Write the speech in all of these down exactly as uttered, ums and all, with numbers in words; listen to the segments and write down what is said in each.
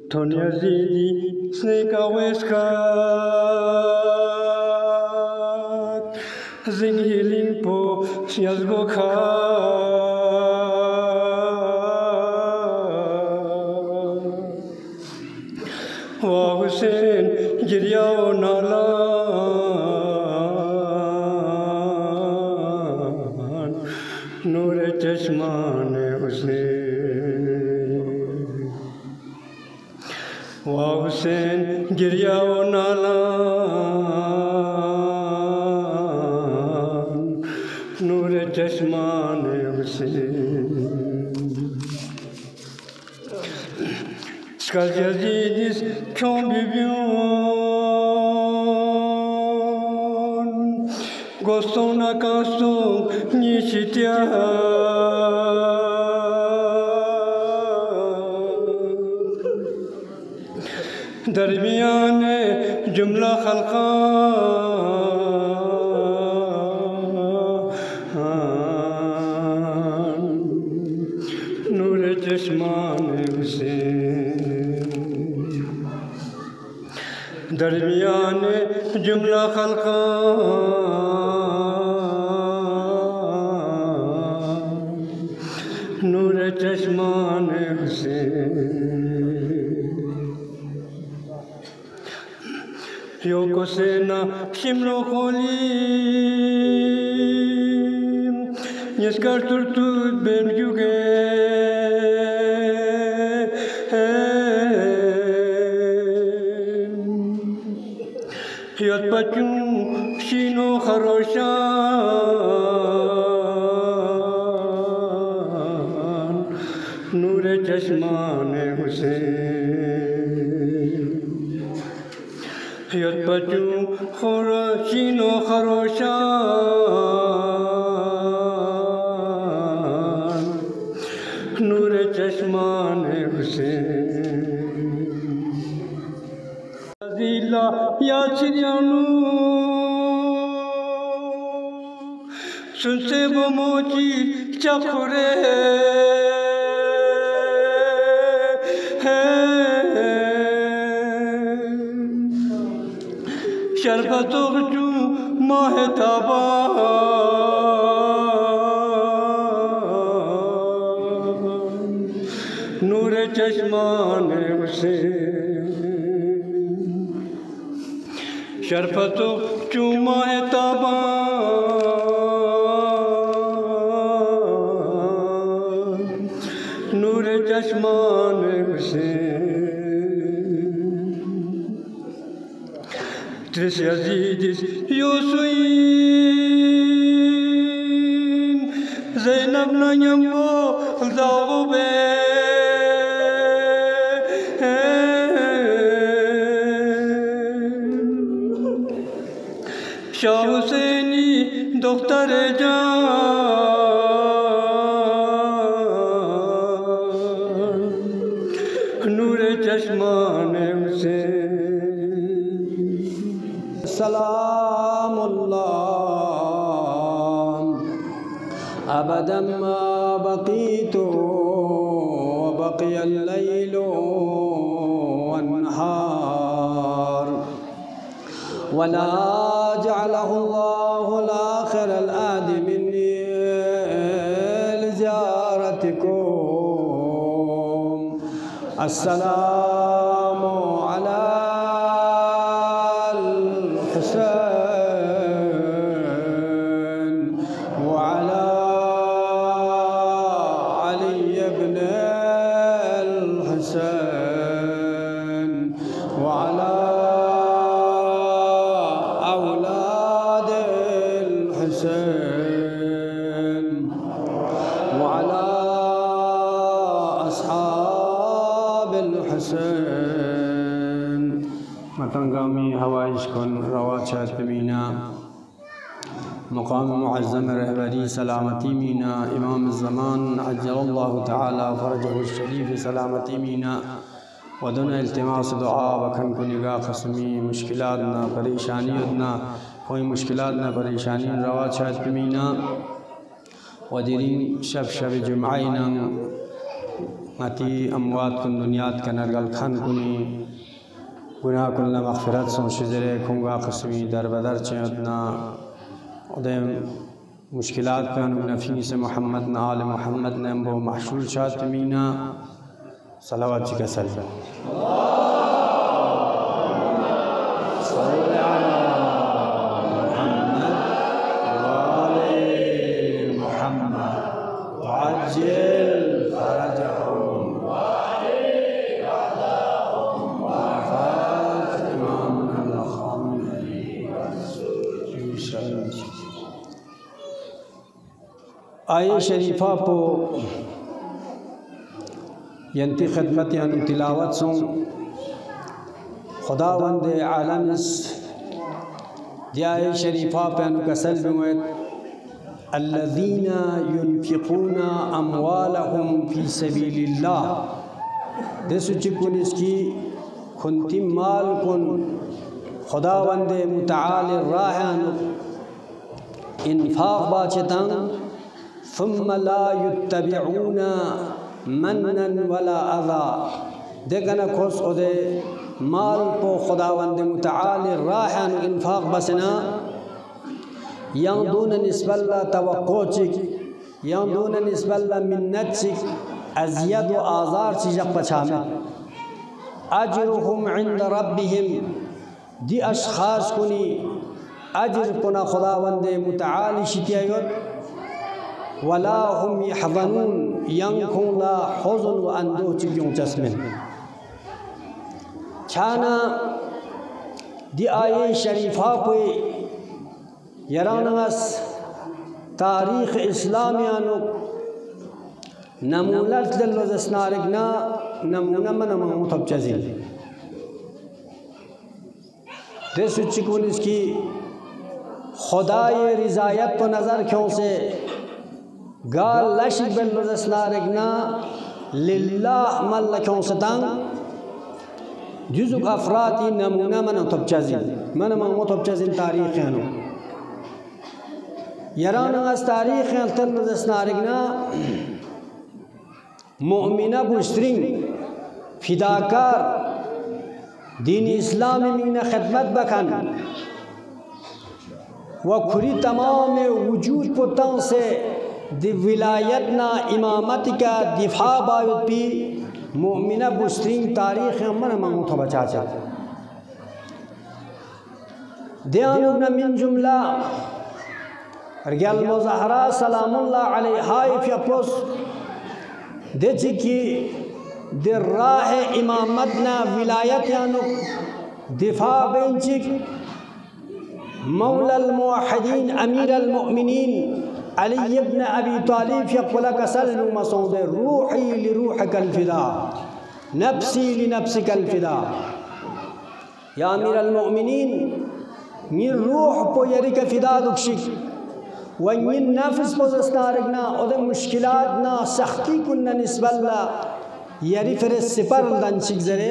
Tonya Zidi, Snake Aweskat, Zing Healing Po, Siazgoka. Wa Hussein, Giryao Nalan, Noor Chashman Hussein. Wa Hussein, Giryao Nalan, Noor Chashman Hussein. Skal Yazidis convivion, Gostona Kaston Nishitia. Darbiyane Jumla Khalqa Noor Chashman Hussein. Darbiyane Jumla Khalqa Noor Chashman Hussein. Yoko Sena Shimlo Kholim Niskar Turtut Ben Yuge Yat Pachum Shino Kharoshan Noor Chashman Hussein. Yat Pachum Shino Kharoshan Noor Chashman Hussein. Zila Yachirianu Sunse Bomochi Chakure Sharbatorju Mahetaban Noor Chashman Hussein. Sharbatorju Mahetaban Noor Chashman Hussein. Tris Yazidis Yusuin Zainab Nanyambo Zaube Shah Husseini Doktor Jan Noor Chashman Hussein. Salamullah abadan ma baqitu wa baqiya al-laylu wan-nahar wa la ja'alahu Allahu al-akhir al-adi minni li ziyaratikum. Assalamu ala मतंगामी हवाइश कन रवाचत मीना मकाम मुअज़्ज़म रहबरी सलामती मीना इमाम ज़मान अज्जलल्लाहु तआला फरजहु शरीफ सलामती मीना वदन इल्तिमास दुआ वखन को निगाह खसमी मुश्किलात ना परेशानी ना कोई मुश्किलात ना परेशानी रवाचत मीना वदरीन शब शब जुमाइना अति अमवात कुन दुनियात का नरगल खान कुनी गुनाह कुल्ला मग़फ़िरत सों शिजरे खुंगा क़स्मी दर बदर चेतना उदय मुश्किलात पे नफ़ी से मोहम्मद न आल मोहम्मद ने वो महशूर शातमीना सलावत जी का सल्ला आये शरीफा पो यंती खिदमत यानी तिलावत सुन खुदावंद आलम दिया शरीफा पे अनुकसल बिमुत अल्लज़ीना युनफ़िक़ूना अम्वालहुम फ़ी सबीलिल्लाह दसुचिकुन इसकी खुंती माल कुन खुदावंद मुतआल राह इन्फ़ाक़ बाचतंग ثم لا يتبعون मन्नन वला अज़ा देखना खोस ओदे माल पो खुदावंद मुतआल राहन इन्फाक बसना यंदून निस्बल्ला तवक्कोचिक यंदून निस्बल्ला मिन्नचिक अज़ियद व आज़ार चीज़ पछामे अजरुहुम इंद रब्बिहिम दी अशखास कुनी अजर कुना खुदावंद मुतआल शितियायत वला हुम यहज़नून यंखुन ला हुज़न व अंदो चियों चस्मिन छाना दी आये शरीफा पे यरानस तारीख़ इस्लामियानो नमूलत दल्लोज़स्नारिगना नमूना मन मुतब चज़िल दे सुचिकुन इसकी खुदाए रिज़ायत पर नज़र क्यों से गाल लशिक बल्लोज़स्नारिगना लिल्लाह मल्ल क्यों सतंग जुज़ुक अफराती नमूना मन मुतब चज़िल मन मुतब चज़िल तारीख़ यानो यरानस तारीख़ तल्लोज़स्नारिगना मोमिना बुस्त्रिंग फिदाकार दीन इस्लामी मीना खिदमत बखन व खुरी तमाम वजूद पुतन से दि विलायत ना इमामत का दिफा बायत पी मोमिना बुस्त्रिंग तारीख़ मन मंगो तो बचा चा ध्यान मिन जुमला रियाल मुज़हरा सलामुल्लाह अलैहा फ़ियपोस देची की दे राह इमामत ना विलायत यानो दिफा बेंचिक मौलल मुवहिदीन अमीरल मोमिनीन अली इब्न अबी तालिब यक़ुल कसल मसूद रूही लिरूहिकल फ़िदा नफ्सी लिनफ्सिकल फ़िदा या अमीरल मोमिनीन नि रूह पो यरिक फ़िदा दुक्षिक वहीं नफ्स पोज़स्तारगना उधर मुश्किलात ना सख्ती कुन्ना निस्बल्ला यरी फिर सिपर लंचिक ज़रे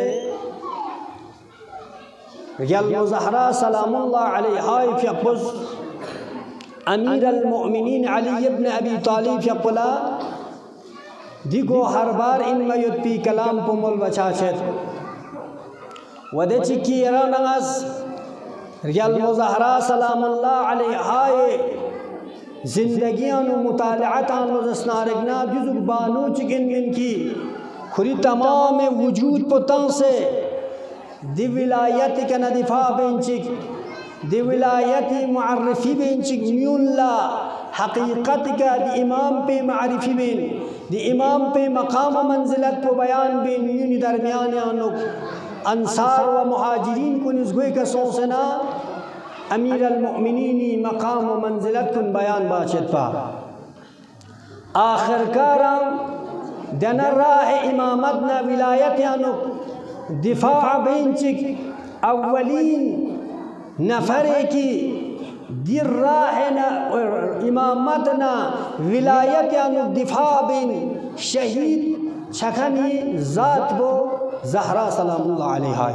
रियाल मुज़हरा सलामुल्लाह अलैहा फ़ियक़ुस अमीर अल-मोमिनीन अली इब्न अबी तालिब यक़ुला दिगो हर बार इन मयुत पी कलाम को मुल बचा छेत वदे चिकी यरानस रियाल मुज़हरा सलामुल्लाह अलैहा ज़िंदगियां नु मुतालअतान मुज़स्नारिगना जुज़ुक बानो चिकिन इनकी खुरी तमाम वजूद पुतन से दि विलायत का नदिफा बेंचिक दि विलायत मुअर्रिफी बेंचिक म्यूल्ला हकीकत का दि इमाम पे मारिफी बेन दि इमाम पे मकाम मंजिलत को बयान बेन यूनी दरमियान आनो अंसार व मुहाजिरीन को निज़गोई का सोसना अमीर अल-मोमिनीनी मकाम व मंजिलत कुन बयान बाचत पा आखिरकार दन राह इमामत न विलायत यानो दिफा बेंचिक अव्वलीन नफरे की दिर राह न इमामत न विलायत यानो दिफा बिन शहीद छखनी ज़ात वो ज़हरा सलामुल्लाह अलैहा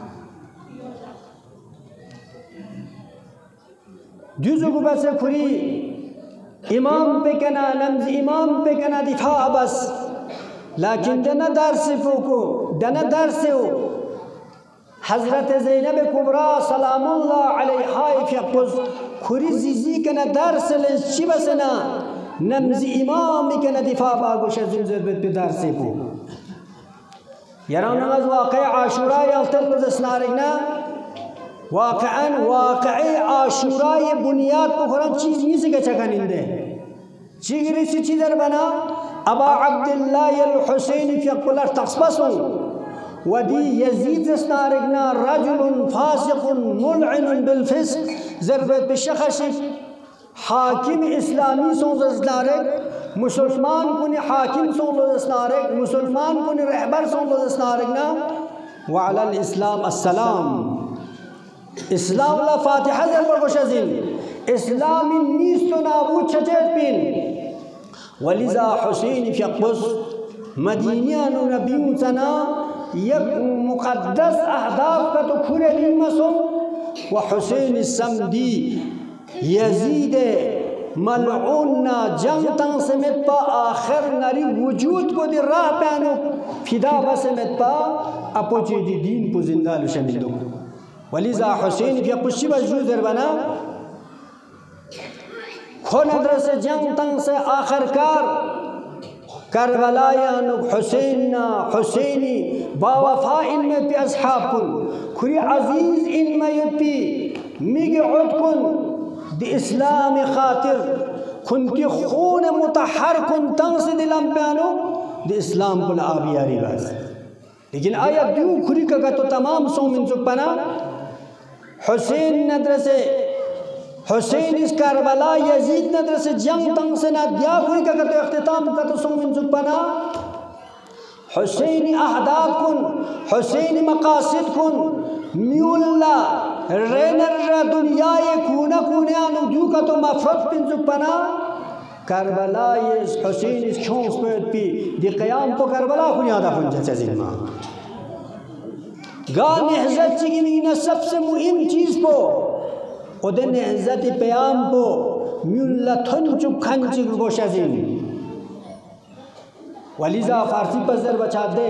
जुज़ुक बस खुरी इमाम पे कना नम्ज़ इमाम पे कना दिफा बस लेकिन दना दर्स को दना दर्स हो हजरत ज़ैनब कुबरा सलामुल्लाह अलैहा यकुज खुरी जिजी के न दर्स ले शिबसना नमज इमाम के न दिफा बागुश ज़ुलज़ुल पे दर्स को यारा नमाज वाक़ई आशुरा यल्तल ज़स्नारिना वाक़अन वाक़ई आशुरा ये बुनियाद पुखरा चीज़ नहीं से कचा कनिंदे चीज़ सी चीज़र बना अबा अब्दुल्लाह अल हुसैन यकुल तस्बसुन वदी यजीद ज़स्नारिना रजुल फासिक़ुन मुलअन बिल फिस्क़ ज़रबत बिशख़श हाकिम इस्लामी सोज़नारिक मुसलमान कुन हाकिम सोज़नारिक मुसलमान कुन रहबर सोज़नारिकना वालल इस्लाम अस्सलाम इस्लाम ला फातिहा ज़रबर गोशज़िन इस्लामी नीस्तो नाबूद छचेत पिन वलिज़ा हुसैन फ़िक़ुस मदीनियान नबी सना यक मुक़द्दस अहदाफ का तो खुरे नीमसो व हुसैन समदी यजीद मलऊना जंग तंग समेत पा आखिर नरी वजूद को दे राह पैनो फिदा बसमेत पा अपोचे दी दीन को जिंदा लुशनिदो वलिज़ा हुसैन के पुष्टि वजूद दरबना खो नदर से जंग तंग से आखिरकार करबला यानु हुसैन हुसैनी बावफा इनमें पे अस्हाब कुन खुरी अजीज इनमें युपी मिगे उद कुन द इस्लाम खातिर खुन की खून मुतहर कुन तंग से दिलम प्यानो द इस्लाम कुल आबियारी बस लेकिन आया क्यों खुरी का तो तमाम सो मिन पना हुसैन नदर से हुसैन इस करबला यजीद नदर से जंग तंग से ना दिया खुरी का तो इख्तिताम का तो सो मिन पना हुसैनी अहदाफ कुन हुसैनी मकासिद कुन म्यूल्ला रेनर दुनिया ये कूना कूने आनु जू का तो मफरत पिन जुपना करबला ये हुसैन इस खोंस पे पी दि क़याम को करबला बुनियादा फुंजा चजिमा गा नेहज़त चिगिनी न सबसे मुहिम चीज़ को ओदे नेहज़त प्याम को म्यूल्ला थन चुप खन चिग गोशजिन वलिज़ा फारसी पज़र बचा दे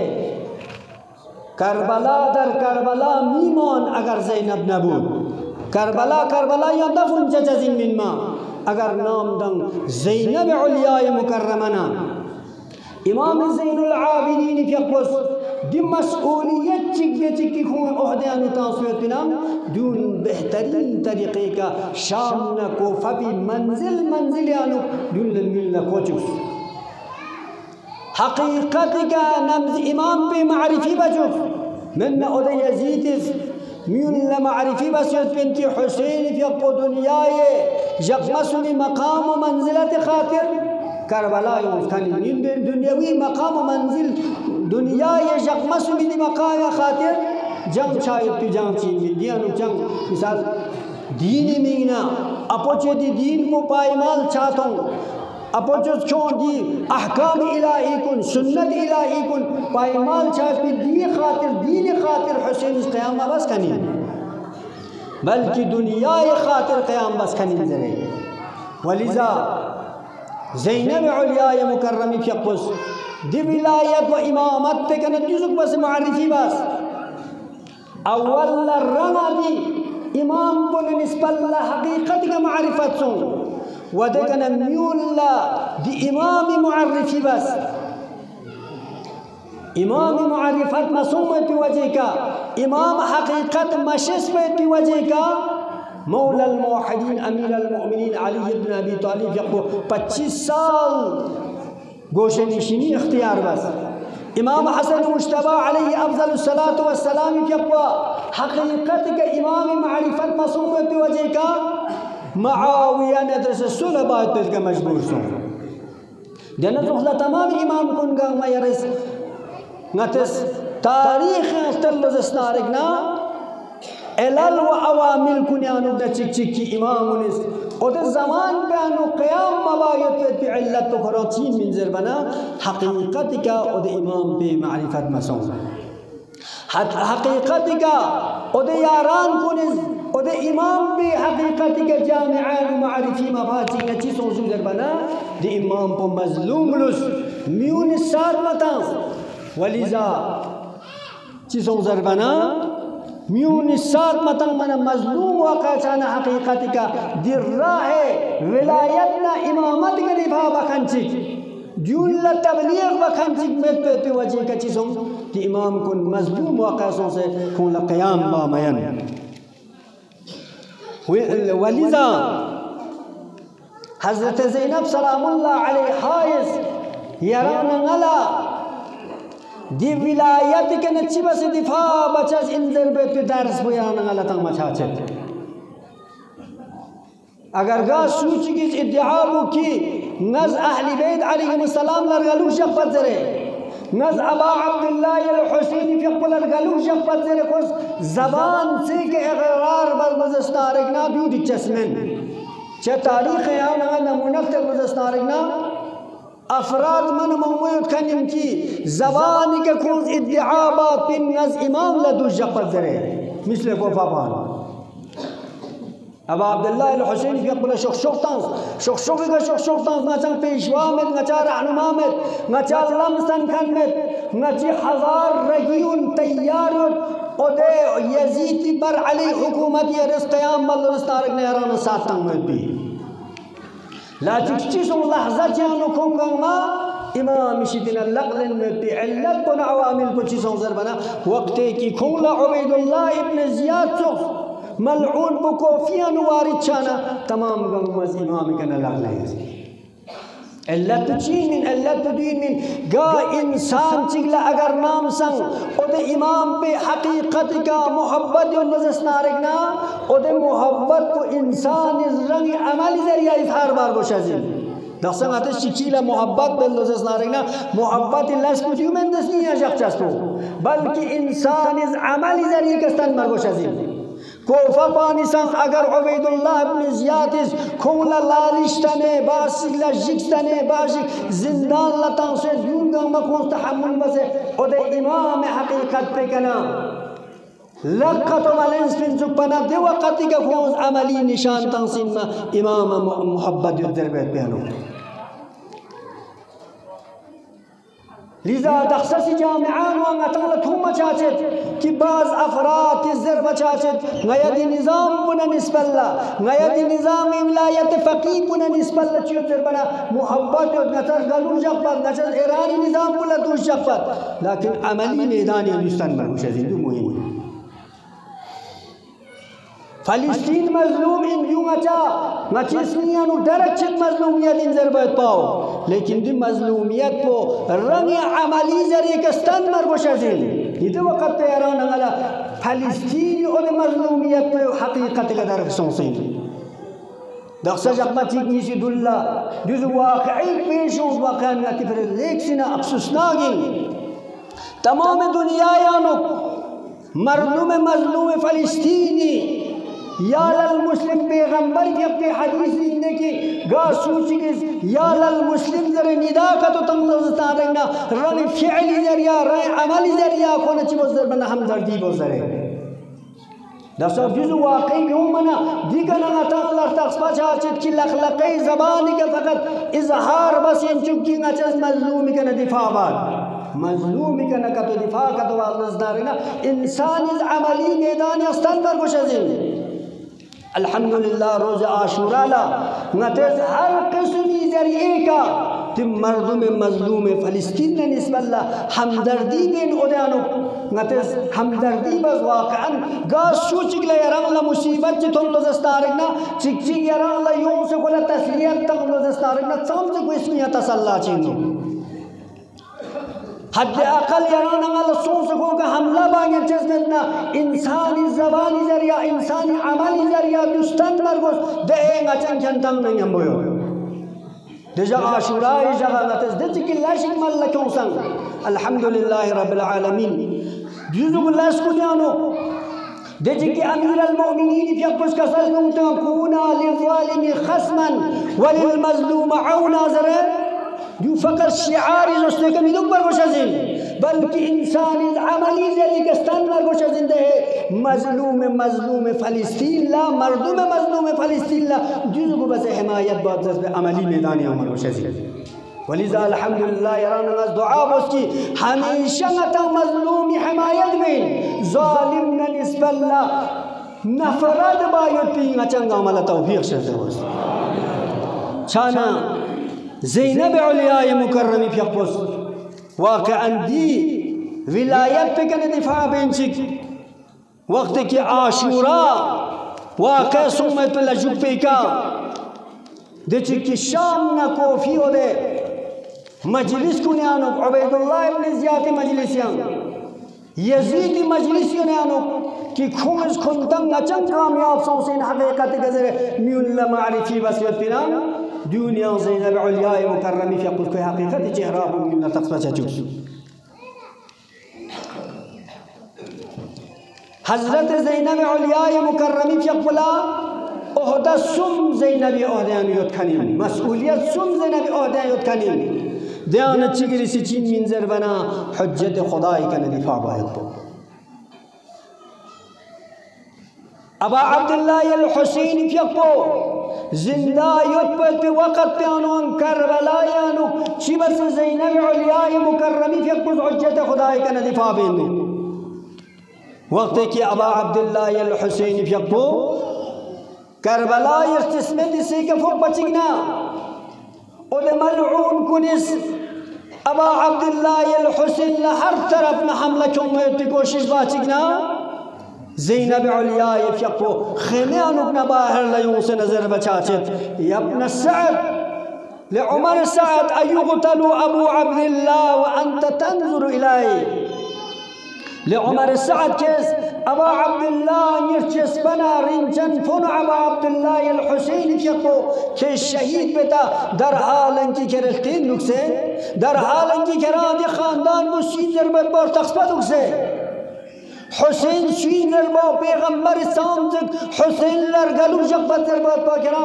करबला दर करबला मीमान अगर ज़ैनब नबूद करबला करबला या दफन जजिन मिनमा अगर नाम दंग ज़ैनब उलियाए मुकर्रमना इमाम ज़ैनुल आबिदीन यकुस दि मसऊलियत चिक चिक खून ओहदे अनुतासुयतना दून बेहतरीन तरीक़े का शाम न को फबी मंजिल मंजिल यानु दून मिलना कोचुस हकीकत का नम्ज़ इमाम पे मारिफी बजुफ मन उदय यजीद म्यूल मारिफी बसुत पिनती हुसैन फ़िक़ो दुनियाए यक़मसुनी मकाम व मंजिलत खातिर करबला युस्कानी दुनियावी मकाम व मंजिल दुनियाए यक़मसुनी मकाम खातिर जंग शायद पी जंग चीन दिया नु जंग मिसाल दीनी मीना अपोचे दी दीन को पायमाल चाहता हूँ अपोचो छोड़ दी अहकाम इलाही कुन सुन्नत इलाही कुन पायमाल चाहती दीन खातिर दीन खातिर हुसैन इस क़याम बस कनी बल्कि दुनिया खातिर क़याम बस कनी जरे वलिज़ा ज़ैनब उलिया मुकर्रमी फ़िक़ुस दि विलायत व इमामत पे कन जुज़ुक बस मारिफी बस अव्वल रंगा दी इमाम को निस्बत हकीकत का मारिफत सो वदकन म्यूल्ला दी इमाम मुअर्रिफी बस इमाम मुअर्रिफत मसूम की वजह का इमाम हकीकत मशस पे की वजह का मौला अल मुवहिदीन अमीर अल मोमिनीन अली इब्न अबी तालिब यको पच्चीस साल गोशे निशीनी इख्तियार बस इमाम हसन मुश्तबा अलैहि अफज़ल सलातो व सलाम यको हकीकत के इमाम मारिफत मसूम की वजह का मुआविया नदर से सुलह बात का मजबूर सो जन्नत उखला तमाम इमाम कुन का मयरस नतस तारीख तल्लज़नारिक ना एलल व अवामिल कुन्यानु द चिक चिक की इमाम उनिस ओदे ज़मान पे अनु क़याम मवायत पे इल्लत तो खराची मिंजर बना हकीकत का ओदे इमाम पे मारिफत मसूम हकीकत का ओदे यारान कुनिस ओदे इमाम पे हकीकत के जामिआन मारिफी मफाती नची सोजूदर बना दे इमाम को मजलूम लुस میون سات متان ولیزا چیزوں زربنا میون سات متن من مظلوم واقع چانا حقیقت کا در راہ ولایتنا امامت کا دفاع بکھنچک جول تبلیغ بکھنچک میں پہ پہ وجہ کا چیزوں کہ امام کن مظلوم واقع سے کن قیام بامین ولذا حضرت زینب سلام اللہ علیہ حائز یرانا غلا دی ولایت کے نچی بس دفاع بچاس اندر بیت پہ درس بیانا غلا تنگ مچاچت اگر گا سوچی کس ادعابو کی نز اہل بیت علیہ السلام لرگلو شفت زرے نز ابا عبداللہ الحسینی فقب لرگلو شفت زرے کس زبان سے کہ اغرار برمزستارکنا بیو دی چسمن چه تاریخ یانا نمونکت برمزستارکنا افراد من مومویت کنیم کی زبانی کے کھوز ادعابات پن نز امام لدو شفت زرے مثل کو فاپان ابا عبداللہ الحسین فی اقبل شخ شخ تانس شخ شخ کا شخ شخ تانس نچان پیشوامت نچان رحنمامت نچان لمسن کنمت نچی ہزار رگیون تیارت قدے یزیدی بر علی حکومت یا رس قیام ملرستارک نیران سات تنگمت بھی لیکن چیزوں لحظہ جانو کنگا ما امام شدنا لقلن میں پی علت کن عوامل کو چیزوں ذر بنا وقتے کی کھولا عبیداللہ ابن زیاد چخ ملعون بکوفیاں نواری چانا تمام گمز امام کنا لغلے علت چی من علت دین من گا انسان چگلا اگر نام سنگ او دے امام پہ حقیقت کا محبت و نزس نارکنا او دے محبت کو انسان از رنگ عملی ذریعہ اظہار بار کو شازل دخصن آتے شکیلہ محبت بل نزس نارکنا محبت اللہ اس کو دیو من دس نہیں ہے شخص چاستو بلکہ انسان از عملی ذریعہ کستان بار کو شازل کوفہ پانیسان اگر عبیداللہ ابن زیادیز کھولا لالشتنے باسک لجکستنے باشک زندان لطان سے دونگا مکون تحمل بسے او دے امام حقیقت پہ کنا لقت و ملنس پن زپنا دے وقتی کا کھوز عملی نشان تنسین میں امام محبت در بیت بیانو لذا دخصص جامعان وانگا تنگلت ہم چاچت کہ بعض افراد کی ذرف چاچت غید نظام بنا نسب اللہ غید نظام ولایت فقی بنا نسب اللہ چیت ذر بنا محبت نچر گلو شخبت نچر ایرانی نظام بلا دو شخبت لیکن عملی میدانی ہندوستان میں مشہزین دو مہین فلسطین مظلوم ان دیوں اچھا نچیسنیاں نو درک چھت مظلومیت ان ضربت پاؤ لیکن دی مظلومیت کو رنگ عملی ذریعے کستان مرگو شازین یہ دو وقت تیران انگلا فلسطینی او دی مظلومیت پہ حقیقت کا درک سنسین دخصہ جقبہ چیک نیسی دولہ جز واقعی پیشوں واقعی نتی پر لیک سنا افسوسناگین تمام دنیا یانو مردم مظلوم فلسطینی یا للمسلم پیغمبر کی اپنے حدیث لکھنے کی گا سوچی کہ یا للمسلم ذرے ندا کا تو تنگلزتان رہنا رنگ فعلی ذریعہ رنگ عملی ذریعہ کونا چی بزر بنا ہمدردی بزرے دسو جزو واقعی کیوں منا دیگر نگا تنگلر تقس پچھا چید کی لخلقی زبانی کے فقط اظہار بس ان چکی نا چیز مظلومی کا دفاع بات مظلومی کا نکا تو دفاع کا تو واقعی رہنا انسان از عملی میدان استان پر کچھ ازیم الحمدللہ روز عاشورہ لا نتیز ہر قسمی ذریعے کا تم مردم مظلوم فلسطین نے نسب اللہ ہمدردی بین ادیانو نتیز ہمدردی بس واقعا گاز شو چکلے یران اللہ مصیبت چی تم لزستارکنا چک چک یران اللہ یوم سے کولا تسلیت تم لزستارکنا چم سے کوئی اسمیہ تسلح چینو حد اقل یران اللہ سون سکو کہ حملہ باگر چیز ملنا انسانی زبانی ذریعہ انسانی عملی ذریعہ دستان مرگوز دیں اچھن چنتنگ نہیں ہم بویو دجا عاشورائی جگہ نتز دجا کی لاشک ملہ کیوں سنگ الحمدللہ رب العالمین جزو اللہ سکونیانو دجا کی امیر المؤمنین فی اقبس کسل نمتنکونا للظالم خصما وللمظلوم عونا ذرے جو فقط شعاری زستے کمی دک پر گوشہ بلکہ انسان عملی ذریعے کستان پر گوشہ زندہ ہے مظلوم مظلوم فلسطین لا مردم مظلوم فلسطین لا جزو کو بس حمایت بات زد عملی میدانی عمر گوشہ زندہ वलिज़ा अल्हम्दुलिल्लाह यारान नमाज दुआ बस की हमेशा नता मजलूमी हिमायत में जालिम न निस्बल्ला नफरत बायती अचंगा मला तौफीक से बस छाना ज़ैनब औलिया मुकर्रमी फियक़ुस वाक़अन दी विलायत पे कने दिफा बेंचिक वक्त की आशूरा वाक़अ सुम्मत लजुपे का देची की शाम ना कोफी हो दे मजलिस को ने आनो उबैदुल्लाह इब्न ज़ियाद मजलिसियां यजीद मजलिसियों ने आनो कि खुमस खुंतंग अचंग कामयाब सौसेन हकीकत गजर म्युल्ला मारिफी वसियत पिना दुनिया ज़ैनब औलिया मुकर्रमी फियक़ुस को हकीकत चेहरा बुगिन तख्ता चचुस हज़रत ज़ैनब औलिया मुकर्रमी फियक़ुला ओहदा सुम ज़ैनब ओहदान योत्खनी मसऊलियत सुम ज़ैनब ओहदान योत्खनी ध्यान चिगरी से चीन मिंजर बना हुज्जत खुदाई का दिफा बायत अबा अब्दुल्लाह अल हुसैन फियक़ो जिंदा युत पे वक़्त पे आनोन करबला यानो चिबस ज़ैनब औलिया मुकर्रमी फियक़ो हुज्जत खुदाई का दिफा बेंदे वक्त के अबा अब्दुल्लाह अल हुसैन फियक़ो करबला इस्तिस्मे दिसे के फो बचिगना ओले मलऊन कुनिस अबा अब्दुल्लाह अल हुसैन हर तरफ में हमला क्यों की कोशिश बाचिगना ज़ैनब औलिया फियक़ो खेमे अनुकना बाहर लयों से नजर बचाचत यब्न सअद ले उमर सअद अयुक़तलु अबू अब्दुल्लाह व अंत तंजुरु इलैहि ले उमर सअद केस अबा अब्दुल्लाह निर्चस बना रिंचन फुन अबा अब्दुल्लाह अल हुसैन फियक़ो के शहीद बेटा दर हालन की करतीन लुक से दर हालन की कराद खानदान मुसीन जरबत पर तख्सबत से हुसैन सीन जरबा पैगंबर सामजक हुसैन लर गलु जब्बत जरबत पर करा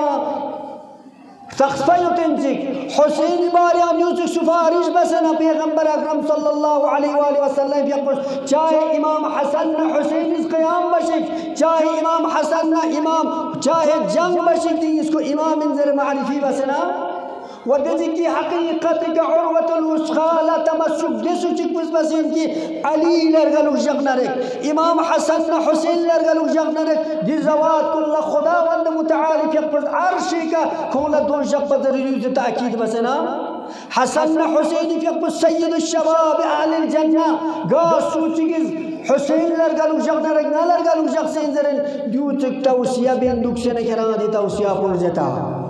तख्सबत हुसैन बारिया न्यूज़ सुफारिश बसना पैगंबर अकरम सल्लल्लाहु अलैहि वसल्लम फियक़ुस चाहे इमाम हसन न हुसैन इस क़याम बशिक चाहे इमाम हसन न इमाम चाहे जंग बशिक दी इसको इमाम इंजर मारिफी बसना वदजी की हकीकत का उर्वतुल वुस्क़ा ला तमस्सुक देसु चिकबस बसिन की अली लरगलु जगनरक इमाम हसन न हुसैन लरगलु जगनरक दी ज़वात कुल खुदावंद मुतआली फियक़ुस अर्शी का खोला दो जब्बत रियूज ताकीद बसना हसन न हुसैन फियक़ुस सय्यदुश शबाब अहलिल जन्नह गासु चिगिज हुसैन लरगलु जगनरक न लरगलु जगसेन जरन दूत तौसिया बेंदुक से न करा दी तौसिया पुर जता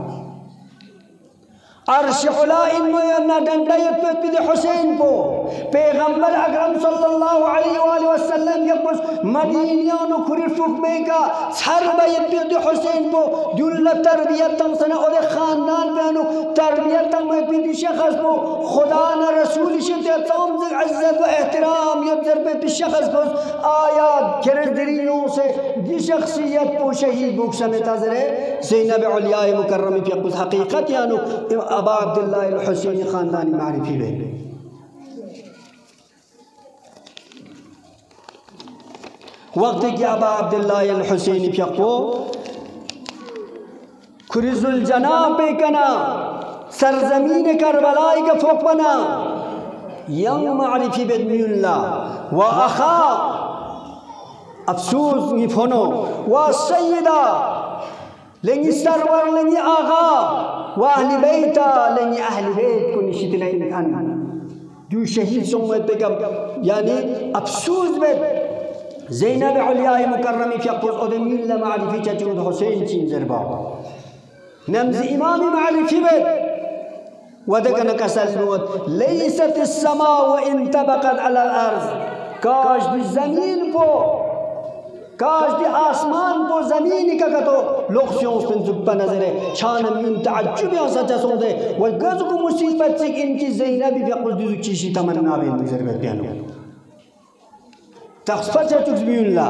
अर्श उला इनमें न डंडायत पे पिद हुसैन को पैगंबर अकरम सल्लल्लाहु अलैहि वसल्लम के पुस मदीनिया नु खुरी फुकमे का सर बैत पिद हुसैन को दुल्ला तरबियत तम सना और खानदान पे नु तरबियत तम पिद शख्स को खुदा न रसूल शते तम इज्जत व एहतराम यदर पे पिद शख्स को आयात करदरियों से दी शख्सियत को शहीद बुक समेत हजरे ज़ैनब औलिया मुकर्रमी पे कुछ हकीकत यानो अबा अब्दुल्लाह अल हुसैनी खानदानी मारिफी बे वक्त के अबा अब्दुल्लाह अल हुसैनी फियक़ो खुरिजुल जनाब पे कना सरजमीन करबलाई का फोक बना यंग मारिफी बेदमियुल्ला व अखा अफसूस नि फोनो व सय्यदा लेंगी सरवर लेंगी आगा वाहली बैता लेंगी अहली बैत को निशितलाइन खान जो शहीद सोमत पे कब यानी अफसूस बैत ज़ैनब औलिया मुकर्रमी फियक़ुस ओदमिल्ला मारिफी चचुद हुसैन चीन जरबा नम्ज़ इमाम मारिफी बैत वदकन कसल मोत लैसत अस्समा व इन तबक़त अला अर्ज़ काश भी ज़मीन को काश भी आसमान को ज़मीन का कतो लोग से उस पर जुब्बा नजरे शान min ताज्जुब या सच्चा सोचे वो गज़ को मुसीबत से इनकी ज़ैनब भी फियक़ुस दुज़ चीज़ी तमन्ना भी नजर में पियानो तख्सफ़ चुज़बियुल्लाह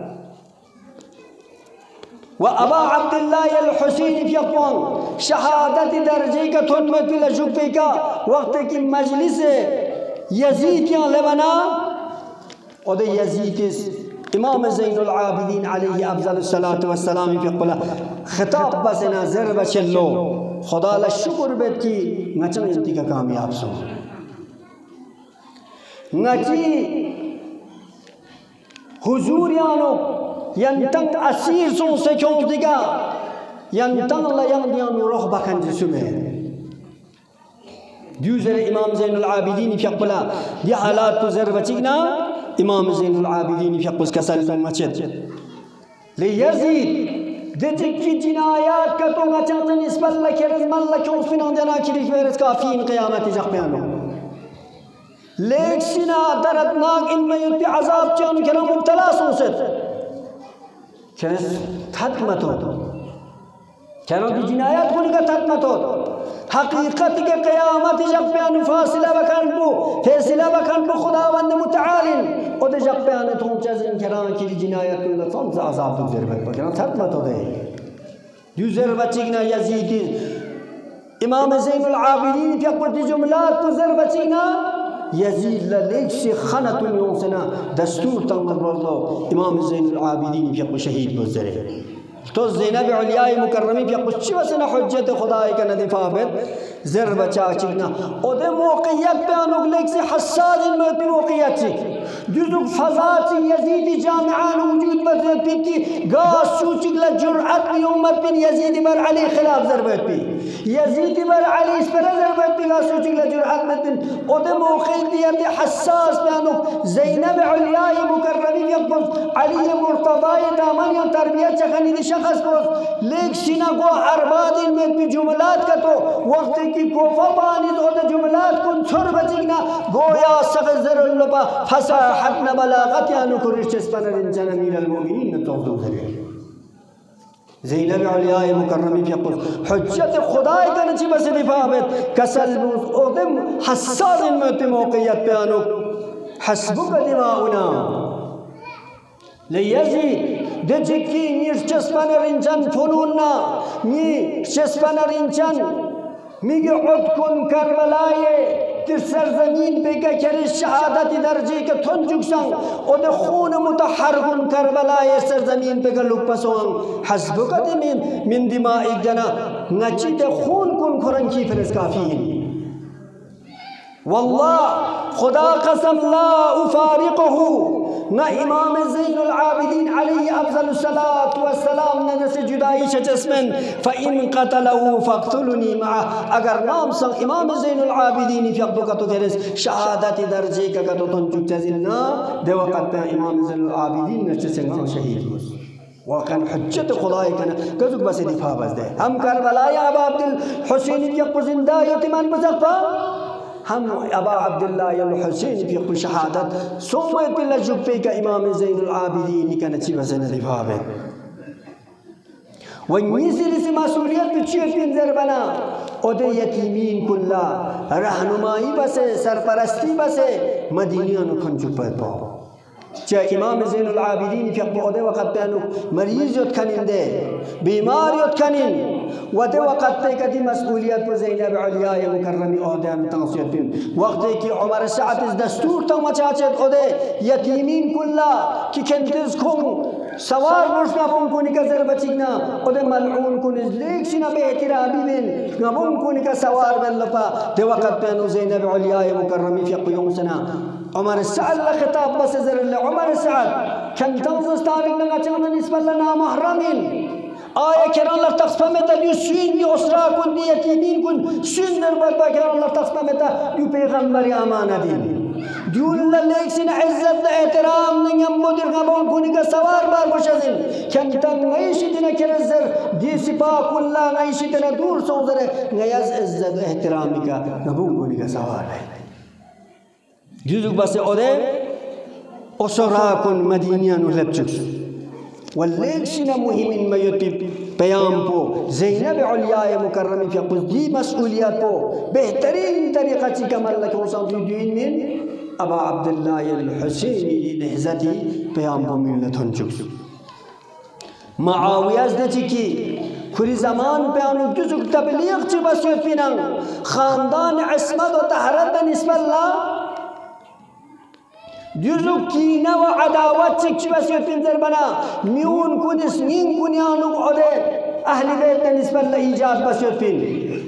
व अबा अब्दुल्लाह अल हुसैन फियक़ुन शहादत दर्जे का थोन में पिला जुब्बे का वक्त की मजलिस यजीद या लेबना और दे यजीद इमाम ज़ैनुल आबिदीन अलैहि अफ़ज़लुस सलातु वस्सलाम फियक़ुला खिताब बसना ज़रब चलो खुदा ला शुक्र बेत की ngachang inti ka कामयाब सो ngachi huzur yano yantang asir son se kyong diga yantang la yang dian roh bakan jisume düzere İmam Zeynul Abidin fiyakula di halat tu zerbachigna İmam Zeynul Abidin fiyakuz kasal macet li Yazid dedik ki cinayat ka to ngachang nisbal la keriz mal la kyong finan dana kirik veres kafin kıyamet ijaqyano लेकिन दर्दनाक इनमें युद्ध अजाब चान के नाम मुब्तला सोचत क्या थक मत हो क्या नाम की जिनायत को निका थक मत हो हकीकत के क़यामत जब पे अन फासिला बकन को फैसला बकन को खुदावंद मुतआलिन और जब पे अन तुम चज़न के नाम की जिनायत को निका तुम अजाब तो ज़र बक क्या थक मत हो दे यूज़र बच्चीना यज़ीद इमाम ज़ैनुल आबिदीन के अपनी जुमलात को ज़र बच्चीना यजीद ललेक से खनतुन योंसना दस्तूर तंगल वल्लो इमाम ज़ैनुल आबिदीन भी अपने शहीद गुज़रे तो ज़ैनब उलियाए मुकर्रमी भी अपने चिवसना हुज्जत खुदाए का नदीफा बेद ज़र बचा चिकना ओदे मौक़ियत पे अनुगलेक से हस्सास इनमें भी मौक़ियत चिक जुज़ुक फ़ज़ात से यजीदी जामिआन वजूद बदल पिंकी गास चूचिक ल जुर्अत भी उम्मत पिन यजीदी बर अली खिलाफ ज़रबत भी यजीदी बर अली इस पर ज़रबत भी गास चूचिक ल जुर्अत में पिन ओदे मौक़ियत दिया हस्सास पे अनुग ज़ैनब उलियाए मुकर्रमी भी अपने अली मुर्तज़ाए दामन या तरबियत चखनी दी शख़्स को लेक सीना को अरबाद इनमें भी जुमलात का तो वक्त की कोफा पानी तो ओदे जुमलात को छोड़ बचिगना गोया सग़ ज़रुल्लबा फसा हत्न बलागत या नुकुरिश चस्पनर इंसान अमीर अलमोमिनीन तो ज़रे ज़ैनब उलियाए मुकर्रमी भी अपने हुज्जत खुदाए का नची बस दिफाबत कसल ओदे हस्सास इनमें ते मौक़ियत पे आनो हस्बुक दिमाउना लयज़ीद de jikki mir chespaner insan fununna mi chespaner insan mi yud kun Karbalaye tir सरज़मीन पे का करे शहादत दर्जे के थन जुगसंग ओदे खून मुतहरकुन करबलाए सरज़मीन पे का लुपसोंग हस्बुकत मिन मिन दिमाइक जना नची ते खून कुन खुरन की फिर काफी वल्लाह खुदा कसम ला उफारिकुहु ना इमाम ज़ैनुल आबिदीन अलैहि अफ़ज़लुस सलात व सलाम ने से जुदाई शचस्मन फ़इन क़तलहु फ़क़्तुलनी मअ अगर नाम संग इमाम ज़ैनुल आबिदीन फ़क़्तु का तो तेरे शहादत दर्जे का तो तुम चुचजिलना दे वक़्त पे इमाम ज़ैनुल आबिदीन ने चसेंगा शहीद हो वाकन हुज्जत खुदाए कना कजुक बस दिफा बस दे हम करबला या अबा अब्दुल हुसैन की जिंदा यतीमान बज़फ़ा हम अबा अब्दुल्लाह अल-हुसैन की खुश शहादत सोमय पिल्ला जुब्बे का इमाम ज़ैनुल आबिदीन का नची वज़न दिफावे वन्नीसिल से मासूलियत पिछे पिंजर बना ओदे यतीमीन कुल्ला रहनुमाई बसे सरपरस्ती बसे मदीनिया नु खन जुब्बे पाओ चा इमाम ज़ैनुल आबिदीन के ओदे वक़्त पे अनु मरीज़ योत खनिंदे बीमार योत खनिन वदे वक़्त पे कदी मसऊलियत पर ज़ैनब उलियाए मुकर्रमी ओदे अनु तंसियत बिन वक़्त की उमर सात इस दस्तूर तो मचाचत ओदे यतीमीन कुल्ला कि केंटिस को सवार रोशना पुन को निका ज़र बचिगना ओदे मलऊन को निज़लेक सिना बेहतराबी बिन गबुन को निका सवार बन लपा दे वक़्त पे अनु ज़ैनब उलियाए मुकर्रमी फ़ी क़ियाम सना उमर साल खिताब बस ज़र उमर साल कंतंज़ तारिक लगा चांद निस्बत लना महरमिन आया केरन ला तस्फा में ता युसीन नी उसरा कुन नी यतीमीन कुन सुन नरबत बा केरन ला तस्फा में ता यु पैगंबर अमाना दिन दूल लेक सिन इज्जत एहतराम न यमुदर गबोन कुन का सवार बार बशजिन कंतंग नईशी दिन केरज़र दी सिपा कुल्ला नईशी दिन दूर सोजर नयज इज्जत एहतराम का गबोन कुन का सवार है जुजुक बस ओदे उसरा कुन मदीनिया नु लबचुस वल्लेक सिना मुहिमिन मयति पयाम पो ज़ैनब उलियाए मुकर्रमी की दी मसऊलियत पो बेहतरीन तरीक़ा ची कमल लक उसान दीन में अबा अब्दुल्लाह अल-हुसैन इज़्ज़ती पयाम पो मिलत हंचुस मुआविया ने की खुरी ज़मान पे अनु जुजुक तबलीग ची बसयत पिनंग खानदान इस्मत व तहरत निस्बल्ला जुज़ुक कीना व अदावत चिक्च बसयत पिंजर बना म्यून कुनिस नीन कुनियानु ओदे अहली बैत निस्बत ला इजाद बसयत पिन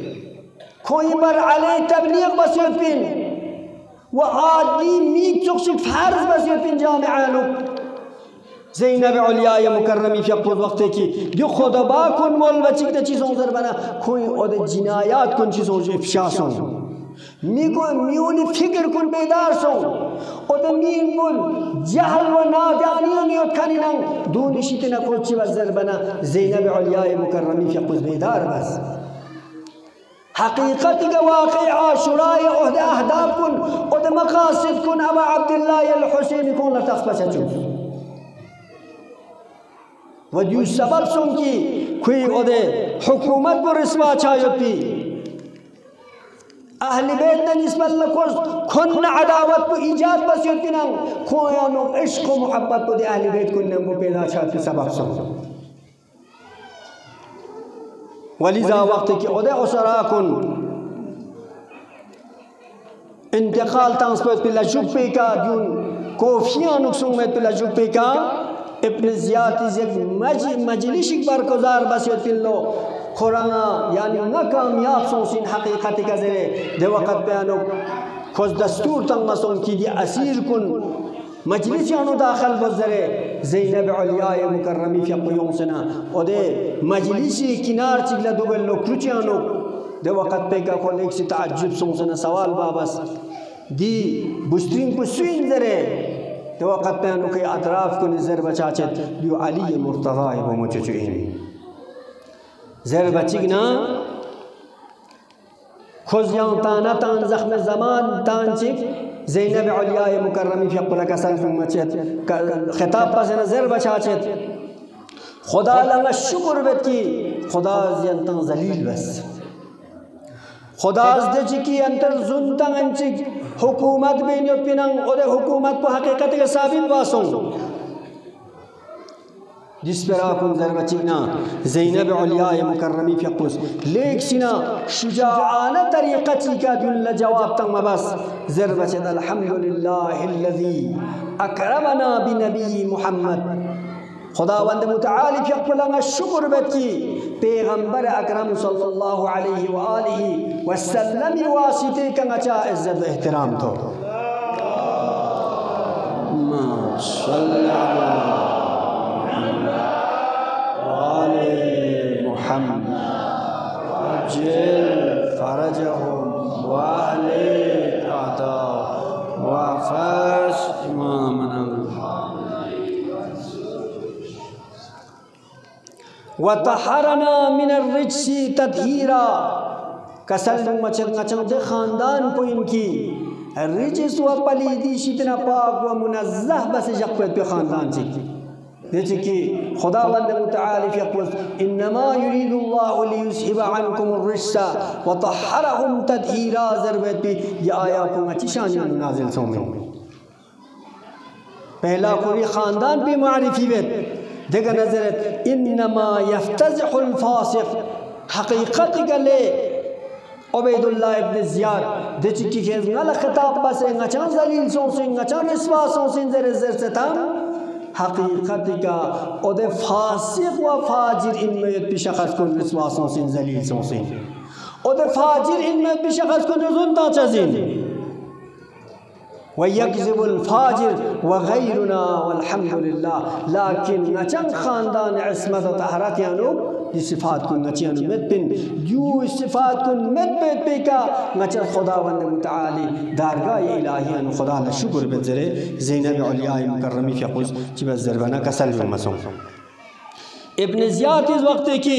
कोई बर अले तबलीग बसियत पिन व आदि मीक चुकशिक फर्ज बसियत पिन जामिआनु ज़ैनब औलिया या मुकर्रमी फ़ियक़ुद वक्त की जो खुदा बाकुन मोल बचिक ते चीज़ों ज़र बना कोई ओदे जिनायात कुन चीज़ों जो इफ़शा सों मीको मियोनी फिक्र कुन बेदार सों ओदे मीन कुन जहल व नादानियों नियत खानी नंग दून इशितना कुछ चीज़ ज़र बना ज़ैनब औलिया या मुकर्रमी फ़ियक़ुद बेदार बस हकीकत का वाक़ई आशुराए ओहदे अहदाब कुन ओदे मकासिद कुन अबा अब्दुल्लाह अल हुसैन कुन लतफ़ बचचू वजू सबब सुन की खुई ओदे हुकूमत पर रिस्वा छायती अहल बैत ने निस्बत लकोस खुन अदावत को इजाद बसियती ना खोया नो इश्क व मोहब्बत को दे अहल बैत को नंबो पैदा छाती सबब सुन वलिज़ा वक्त की ओदे उसरा कुन इंतकाल ट्रांसपोर्ट पे लजुक पे का दून कोफिया नुकसून में पे लजुक पे का इब्न ज़ियाद इज़ मज मजलिस बरकरार बसियतिल्लो खुराना यानी न कामयाब सोसिन हकीकत का ज़रे दे वक़्त बयानो खुद दस्तूर तंग मसों की दी असीर कुन मजलिस यानो दाखिल बज़रे ज़ैनब औलिया मुकर्रमी फ़ियक़ुयों सना ओदे मजलिसी किनार चिगला दुगल लो क्रुचियानो दे वक़्त पे का कोल एक सी ताज्जुब सोसना सवाल बाबस दी बुस्त्रीन पुस्वीन ज़रे दे वक़्त पे अनु के अतराफ को नज़र बचाचत दियो अली मुर्तज़ा वो मुचचुइन ज़र बचिगना खुद यां ताना तान ज़ख्म ज़मान तान चिक ज़ैनब औलिया मुकर्रमी फ़ियक़ुल का सल्फ़ मचत ख़िताब पर नज़र बचाचत खुदा लंगा शुक्र बेत की खुदा ज़ियंतन ज़लील बस खुदा ज़दे की अंतर जुनतन अंचिक हुकूमत बेन पिनंग और हुकूमत को हकीकत के साबित वासों जिस पर आकुन ज़र बचिना ज़ैनब औलिया मुकर्रमी फ़ियक़ुस लेक सिना शुजाआना तरीक़ा चीका दुल्ला जवाब तंग मबस ज़र बचत अल्हम्दुलिल्लाहिल्लज़ी अकरमना बिनबी मुहम्मद खुदावंद मुतआली फ़ियक़ुल शुक्र बेत की पैगंबर अकरम सल्लल्लाहु अलैहि व आलिहि वसल्लम वासिते का अच्छा इज़्ज़त एहतराम तो माशाअल्लाह मुहम्मद अज्जल फरजहुम व अली अता व फस इमामना व तहरना मिन अर्रिज्सी तत्हीरा कसल मचल मचल दे खानदान को इनकी रिजिस व पलीदी शितना पाक व मुनज़्ज़ह बस जक़्फ़त पे खानदान से जैसे कि खुदावंद मुतआली फ़ियक़ुल इन्नमा युरीदुल्लाहु लियुज़हिबा अन्कुम अर्रिज्सा व तहरहुम तत्हीरा ज़रबत पे ये आया को अच्छी शान नाज़िल सो में पहला कोई खानदान पे मारिफी बेत देखा नजरत इन्नमा यफ्तज़िहुल फासिक़ हकीकत गले उबैदुल्लाह इब्न ज़ियाद दे चिकी के नल खिताब बस ngacang ज़लील सोसिं ngacang रिस्वा सोसिं ज़र ज़र से ताम हकीकत का ओदे फासिक़ व फाजिर इनमें पिशख़स को रिस्वा सोसिं ज़लील सोसिं ओदे फाजिर इनमें पिशख़स को जुल्ता चज़िन वयकज़िबुल फाजिर व गैरुना वल्हम्दुलिल्लाह लाकिन ngacang खानदान इस्मत व तहरत यानो सिफ़ात को नचियान में पिन यू सिफ़ात को में पे पे का नचर खुदावंद मुतआली दारगाह इलाहियान खुदा ला शुक्र बेजरे ज़ैनब औलिया मुकर्रमी फ़ियक़ुस चिबा ज़रबना कसल मसों इब्न ज़ियाद इस वक्त की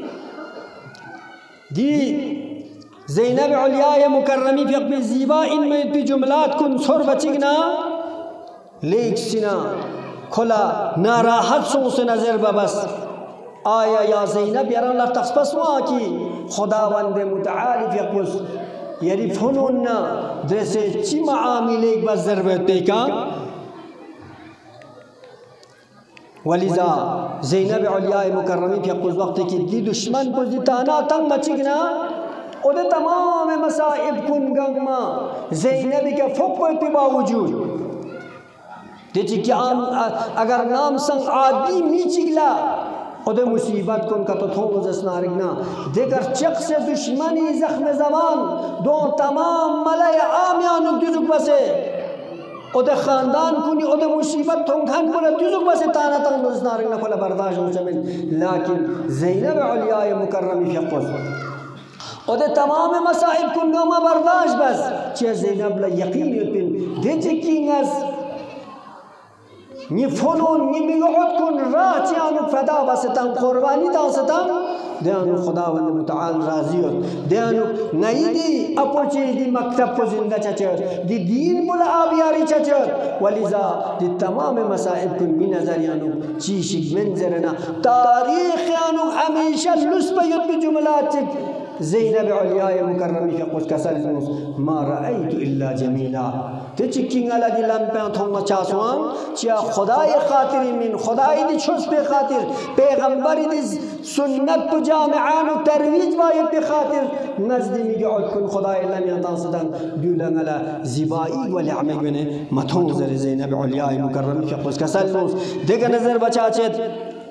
दी ज़ैनब औलिया मुकर्रमी फ़ियक़ुस ज़ीबा इनमें भी जुमलात कुन सुर बचिगना लेक सिना खुला नाराहत सो से नज़र बबस आया या ज़ैनब यारा ला तख़्फ़सवा की खुदावंद मुतआली फ़ियक़ुस यरिफ़ुनुन्ना जैसे चिमा आमिले एक बस ज़रबत का वलिज़ा ज़ैनब औलिया मुकर्रमी फ़ियक़ुस वक्त की दी दुश्मन को जिताना तंग मचिगना और तमाम मसाइब कुन गंगमा ज़ैनब के फ़ुक़ के बावजूद देखिए कि अगर नाम संग आदि मीचिगला ओदे मुसीबत कन का तो थोंग जसनारिगना देकर चक से दुश्मनी जख्म जबान दो तमाम मलय आमियान दुजुक बसे ओदे खानदान कुनी ओदे मुसीबत थोंखान बोला दुजुक बसे ताना तंग जसनारिगना फला बर्दाश्त हो चमेन लेकिन ज़ैनब उलिया मुकर्रमी यक़ुस ओदे तमाम मसाइब कुन गमा बर्दाश्त बस चे ज़ैनब ला यकीन पिन देचे किंगस नि फनून नि मिगोत कुन राच यानु फदा बसतन कुर्बानी दासतन देनु खुदावंद मुतआल राजी हो देनु नईदी अपोचे दी मकतब को जिंदा चचर दी दीन बुला आबियारी चचर वलिजा दी तमाम मसाइब कुन भी नजर यानु चीशिक मंजरना तारीख यानु हमेशा लुस्बयत भी जुमलात ज़ैनब उलिया मुकर्रमी यक़ुस कसलमुस मा रअयतु इल्ला जमीला तेचिकिंग अला दी लंपे थोंग चासवां चिया खुदाए खातिर मिन खुदाए दी छुस पे खातिर पैगंबर दी सुन्नत तो जामिआन तरवीज वाये पे खातिर नजदी में गौद कुन खुदाए लन यता सदन दुलन अला जिबाई वल अमल बने मथोंग जर ज़ैनब उलिया मुकर्रमी यक़ुस कसलमुस देख नजर बचाचेत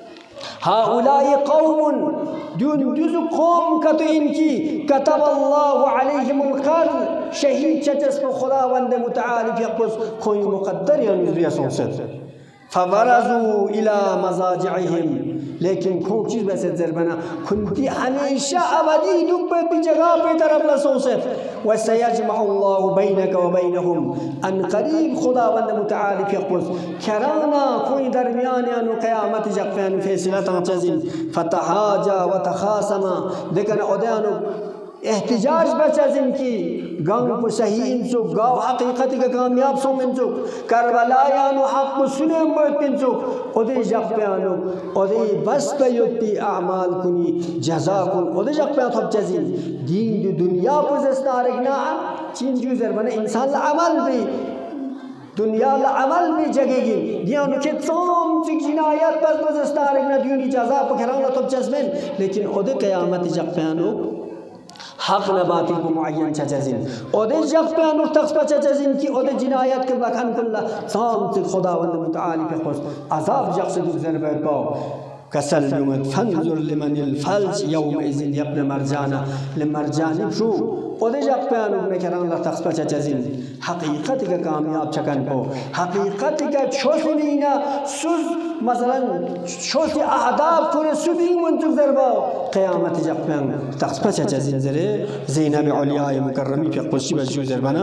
हाउलाई कौमुन दून दुज़ु कौम का तो इनकी कतब अल्लाह अलैहिमुल क़त्ल शहीद चचस को खुदावंद मुतआल यक़ुस कोई मुक़द्दर या नुज़रिया सोचत फवरज़ू इला मज़ाजिहिम लेकिन खूब चीज़ वैसे ज़रबना खुनती हमेशा अबदी दुख पे भी जगह पे तरफ ला सोचत व सयजमअल्लाहु बैनका व बैनहुम अन क़रीब खुदावंद मुतआल यक़ुस खराना कोई दरमियान यानु क़यामत जक़फान फैसला तांचजिन फतहाजा व तखासमा देखना ओदानु एहतिजाज बचा जिनकी गंग को सही इंसुक गाव हकीकत का कामयाब सो इंसुक करबला यानो हक को सुने मत इंसुक ओदे जब पे आनो ओदे बस पे युक्ति अमाल कुनी जजा कुन ओदे जब पे थप जजी दीन दु दुनिया पर जस्ता रखना चीन जूजर बने इंसान ला अमल भी दुनिया ला अमल भी जगेगी दियानो के तमाम चिक जिनायत पर जस्ता रखना दुनी जजा पर खराना थप जस्मेन लेकिन ओदे क़यामत जब पे आनो हक न बातिल को मुअय्यन चचजिन ओदे जब पे अनु तख्स पर चचजिन की ओदे जिनायत के बखन कुल्ला साम से खुदावंद मुतआल पे खुश अजाब जब से गुजर बैठ पाओ कसल युमत फंजुर लिमनिल फल्ज यौम इज़िन यब्न मरजाना लिमरजानी शू ओदे जब पे अनु में करान ला तख्स पर चचजिन हकीकत का कामयाब चकन को हकीकत का छोसुनीना सुज मसलन छोसी अहदाफ पूरे सुबी मुंतुक दरबाओ क़यामत जब पे तख्स पर चचजिन जरे ज़ैनब उलिया मुकर्रमी पे खुशी बजू जरबना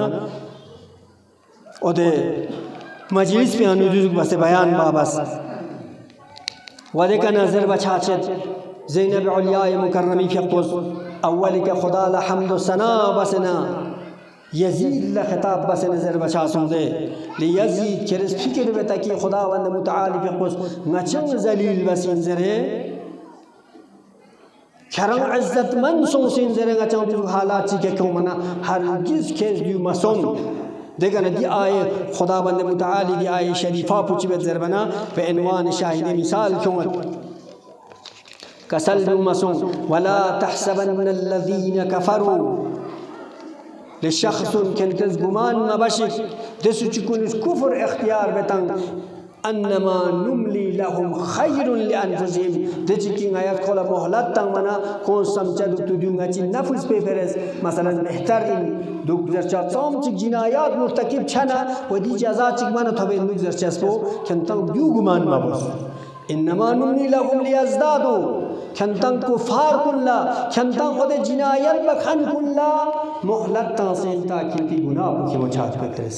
ओदे मजलिस पे अनु जुज़ बस बयान बाबस वदे का नजर बचाचत ज़ैनब उलिया मुकर्रमी पे खुश अव्वल के खुदा ला हम्द व सना बसना यजीद ला खिताब बस नजर बचा सुनदे ले यजीद के रिस फिक्र में ताकि खुदावंद मुतआल पे खुश नचंग जलील बसिन जरे खरम इज्जत मन सोसिन जरे नचंग जो हालात के क्यों मना हरगिज के यू मसोम देखा ना दी आए खुदावंद मुतआल दी आए शरीफा पुछ में जरबना पे इनवान शाहिद मिसाल क्यों कसल मसूम वला तहसबन अल्लज़ीन कफ़रू लशख़्स किनकस गुमान नबशिक दसु चिकुन कुफ्र इख्तियार बेतंग अन्नमा नुमली लहुम खैरुन लिअनफुसिहिम दचिकिंग आयत खोला मोहलत तंग मना कौन समझा दु तु दूंगा ची नफ्स पे फेरस मसलन बेहतर इन दुख जरचा तोम चिक जिनायात मुर्तकिब छना वदी जजा चिक मना थबे दुख जरचा स्पो खंतंग दु गुमान मबस इन्नमा नुमली लहुम लियज़दादु खंतंग कुफार कुल्ला खंतंग ओदे जिनायत बखन कुल्ला मोहलत तासीन ताकि गुनाह के वजाहत पे फेरस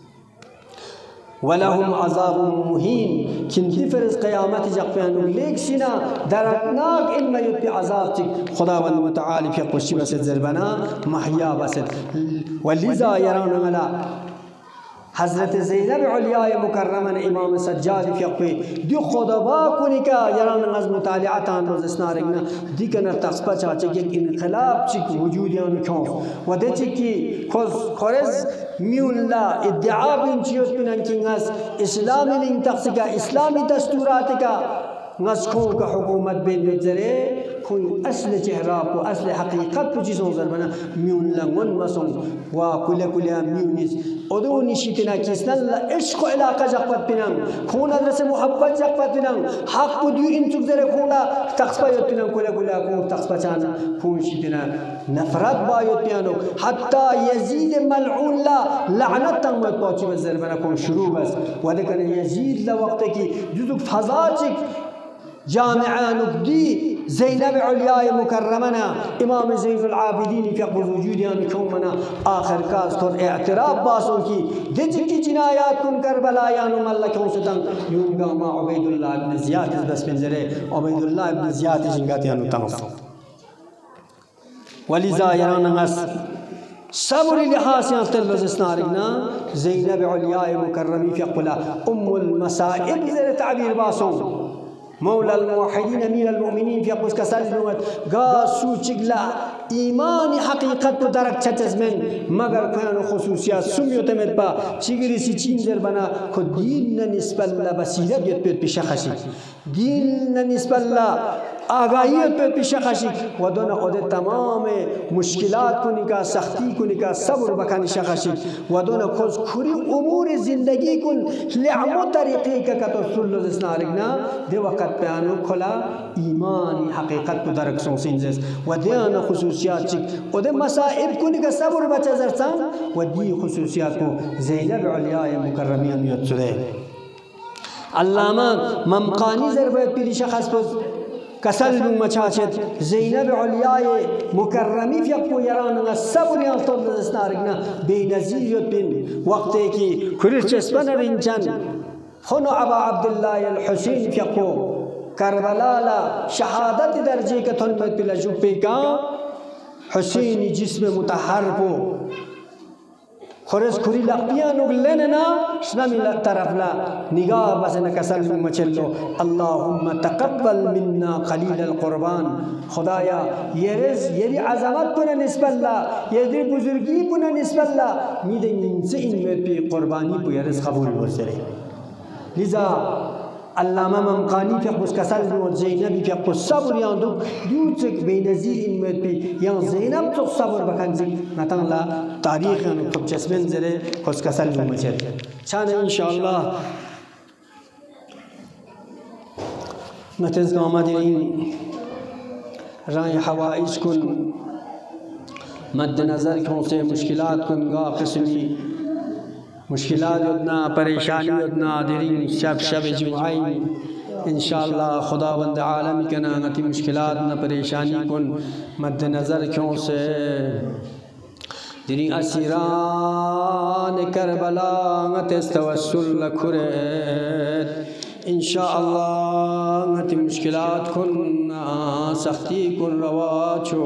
वलहुम अज़ाबुम मुहीन किंती फिर क़यामत जक़्फ़ान लेक सिना दर्दनाक इन मयुत पे अज़ाब चिक खुदावंद मुतआल पे खुशी बस ज़रबना महया बस वलिज़ा यरान अला हज़रत ज़ैनब उलिया मुकर्रमा ने इमाम सज्जाद फ़िक़्ही दि खुदबा कुनिका यरान नज़ मुतालिअतान रोज़स्नारिगना दिकन तस्पा चाचे के इनक़लाब चिक वजूदियान क्यों वदे चिकी खोज खोरेज म्यूल्ला इद्दिआ बिन चियोस बिन किंगस इस्लामी लिंग तक्सिका इस्लामी दस्तूरात का नस्खों का हुकूमत बिन जरे कोई असल चेहरा को असल हकीकत को चीज़ों जर बना म्यून लंगन मसों वा कुले कुले म्यूनिस ओदो निशितना किसनल्ला इश्क इलाका जक़्वत पिनंग खून अदरसे मोहब्बत जक़्वत पिनंग हक को दियो इन चुक जरे खूना तक़स्बा योत पिनंग कुले कुले को तक़स्बा चाना खून शितना नफरत बा योत पियानो हत्ता यजीद मलऊन ला लानत तंग मत पहुँची बस जर बना खून शुरू बस वादे कने यजीद ला वक्त की जुजुक फजाचिक जामिआ नुकदी ज़ैनब उलिया मुकर्रमना इमाम ज़ैनुल आबिदीन फ़ी वजूदियान कौमना आखिर काज तौर एतराफ़ बासों की दिज की जिनायात कुन करबला यानो मल्ला कौन से तंग यूंगा मा उबैदुल्लाह इब्न ज़ियाद बस पिंजरे उबैदुल्लाह इब्न ज़ियाद जिंगात यानो तंग वलिज़ा यरानंगस सब्र लिहासियां तलवज़स्नारिगना ज़ैनब उलिया मुकर्रमी फ़ी क़ुला उम्मुल मसाइब ज़रे ताबीर बासों मौला अल-मुवहिदीन अमीर अल-मुमिनीन फ़ी उसका सल्लुमत गासू चिगला ईमान हकीकत को दरक छचजमें मगर खानो खुसूसियात सुमियोत में पा चिगरी सी चीज़र बना खुद दीन न निस्बल्ला बसीरत यत पे पिशखशी दीन न निस्बल्ला आगाहियत पे पिशखशी वदोना खुद तमाम मुश्किलात को निका सख्ती को निका सब्र बकानी शखशी वदोना खुद खुरी उमूर ज़िंदगी कुन लिअमो तरीक़े का कतो सुल्लो ज़स्नारिगना दे वक़्त प्यानो खुला ईमान हकीकत को दरक सोंसिंज़ वदियाना खुसूसियात चिक वदे मसाइब को निका सब्र बचा ज़रसान वदी खुसूसियात को ज़ैनब उलिया मुकर्रमियन यत्सुदे अल्लामा ममकानी ज़रबत पिली शख़स पर कसल मचाचत ज़ैनब उलिया मुकर्रमी फ़ी यराना सब्र याल्तोज़स्नारिगना बेनज़ीर बिन वक्त की खुरिचस्पन रिंचन खुनो अबा अब्दुल्लाह अल-हुसैन फ़ी करबला शहादत दर्जे के थुनमत पिला जुब्बे का हुसैनी जिस्म मुतहर को खुरस खुरी लक़ियाँ नुगलेन ना शनमी तरफला निगाह बस न कसल मचल्लो अल्लाहुम्मा तक़ब्बल मिन्ना ख़लील अल-क़ुरबान खुदाया ये रिज़ ये अज़मत पुना निस्बल्ला ये बुजुर्गी पुना निस्बल्ला मीदे इनसे इनमें पे क़ुरबानी पु ये रिज़ कबूल बसरे लिज़ा अल्लामा ममकानी फ़ी उसका सल्लुमत ज़ैनब फ़ी सब्र यां दु दूसरे बेनज़ीर इनमें पे यां ज़ैनब तो सब्र बखंजी नतंगला तारीख़ यां खुद जस्में ज़रे उसका सल्लुमत चल चाने इंशाअल्लाह नतज़ गामदीन राय हवाइज कुन मद्दनज़र क्यों से मुश्किलात कुन गा क़िस्मी मुश्किलात उतना परेशानी उतना दिरिन शब शब जुमाई इंशाअल्लाह खुदावंद आलम के नागती मुश्किलात न परेशानी कुन मद्दनज़र क्यों से दिरी असीरान करबला गत तवस्सुल खुरेत इंशाअल्लाह गती मुश्किलात कुन सख्ती कुन रवाचो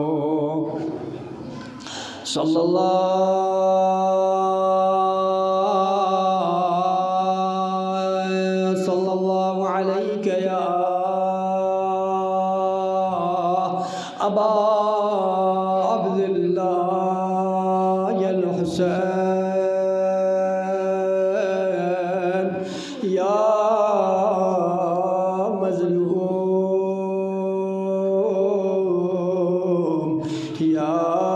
सल्लल्लाहु अबा अब्दुल्लाह अल-हुसैन या मज़लूम या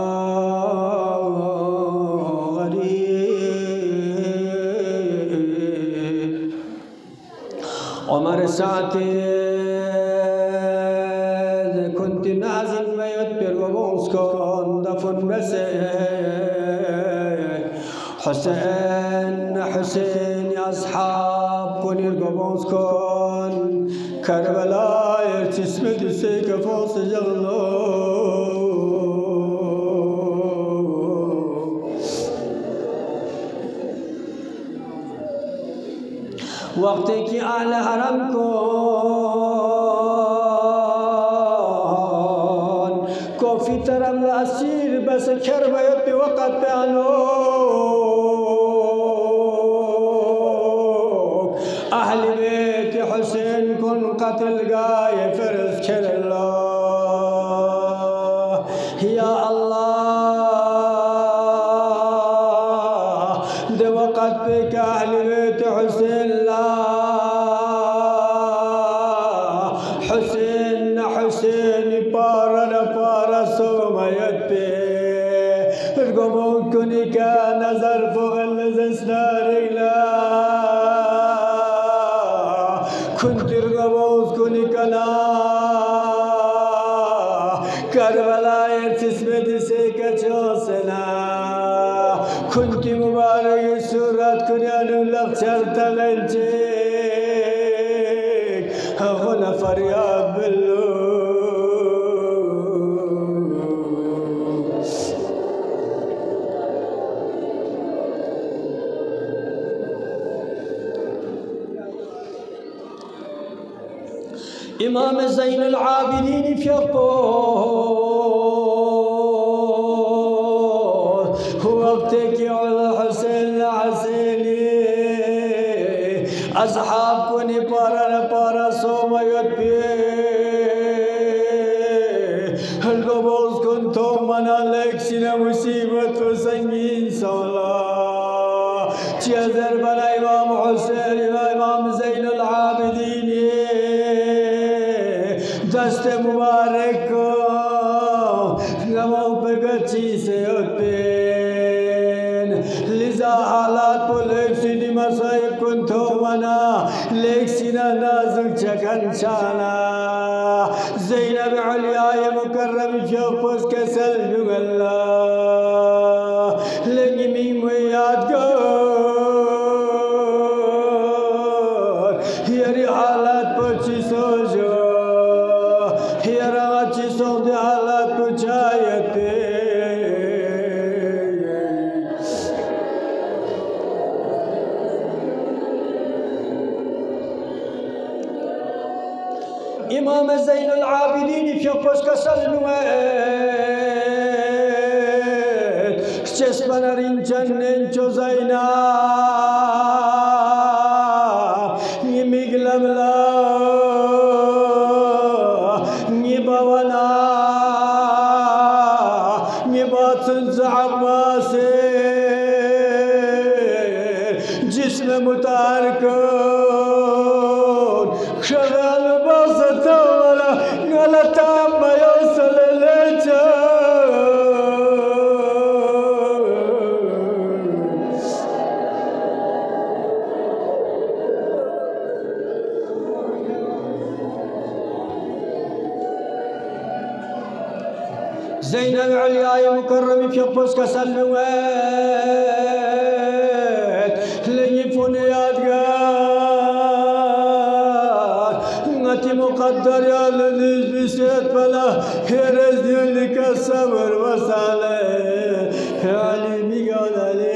गरीब उमर साथे हुसैन हुसैन अस्हाब को निर्गोंस कौन करबला जिसमें जिसे कफों से जगलो वक्त की आला हरम को कोफी तरम असीर बस खरबयत पे वक़्त पे आलो अहल बैत हुसैन कुन कत्ल गाए फर्ज खेला या अल्लाह दे वक़्त पे का अहल बैत हुसैन ला Hussain Hussain kuntir gavuz kunikana Karbala ertis medise kaçosena kunti mübarek surat kunyanın lakçar talencek Ağına feryat billu İmam Zeynel Abidin fiyakor Huvakteki ala Hüseyin Hüseyni Azhab kuni para para somayot pi Hılgoboz kun to manalek sine musibet ve zengin sağla Çiyazer bana İmam Hüseyin İmam Zeynel Abidin दस्त मुबारक को गमों पे गच्ची से उत्पेन लिजा हालात को lake सीधी मसाइब कुन तो मना लेक सीना नाजुक चकन चाना ज़ैनब उलियाए मुकर्रम फ़योफ़ुस के सल जुगल्ला लेंगी मीम याद कर हियरी हालात पर चीज़ो जो İmam Zeynel Abidin fiyakos kasal nüvet Çespanerin cennen çözayna Nimiglemla Nibavana Nibatın zahmase Cisme mutarkun Şagal basata wala Galata mayosal lecha Zeynel Uliyaye mukarremi fiyakos kasal nüvet Leyifun yadgar Ngati muqaddar ya leliz bisiyet bala Herez düllük sabır ve salih Alimi gönali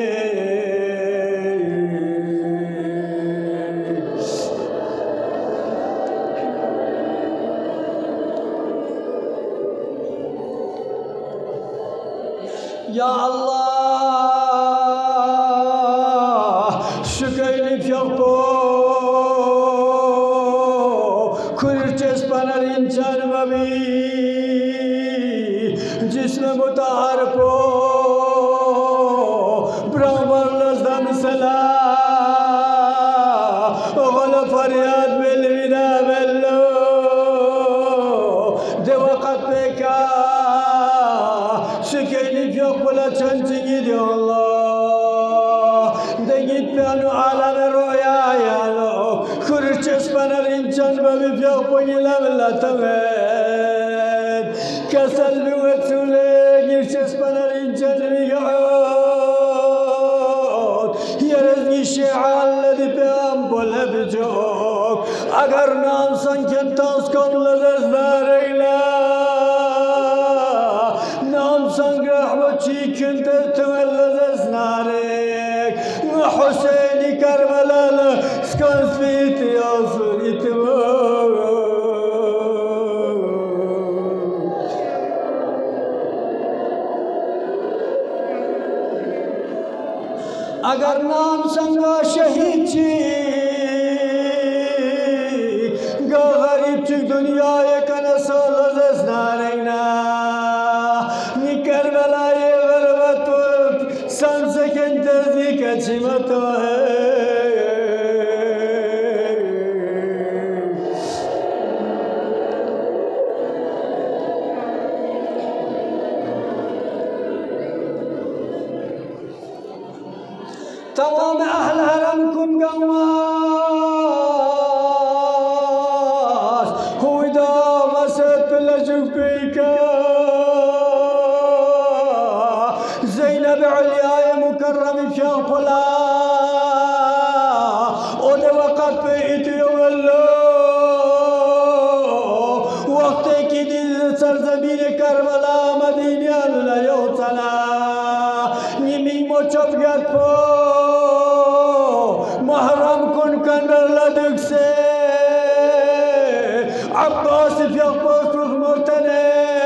Ya Allah şükürlük yaptı Kurçes panarin çarmami Cisme mutahar po Brahmarlazdan salam Oğla feryat belvida bello De vakat beka Şükürlük yok bula çöncü gidiyor Allah De git benu aleme roya yalo Kurçes panarin çarmami yok bu yilamla temet Kasal büvet sule girçes panarin çarmami yok Yerezgi şi'alledi peyam bole bicok Agar nam sanken tans komla zazdareyla Nam sang rahmetçi künte tüvellez esnarek Hüseyin'i Kerbelalı skans biti olsun itibak Agar nam sanga şehitçi Ga garip çık dünyaya kana solaz esnareyna Ni Kerbela'yı gırbat tut Samseken tezdik açımato Tamam ehl haram لجوك بيكا زينب عليا مكرم في أغفلا with وقت بيتي والله وقت كده سرزمين كربلا مدينة لا يوصلا نمي موچب گرد پو محرم کن کندر لدک سے عباس في عباس مرتنه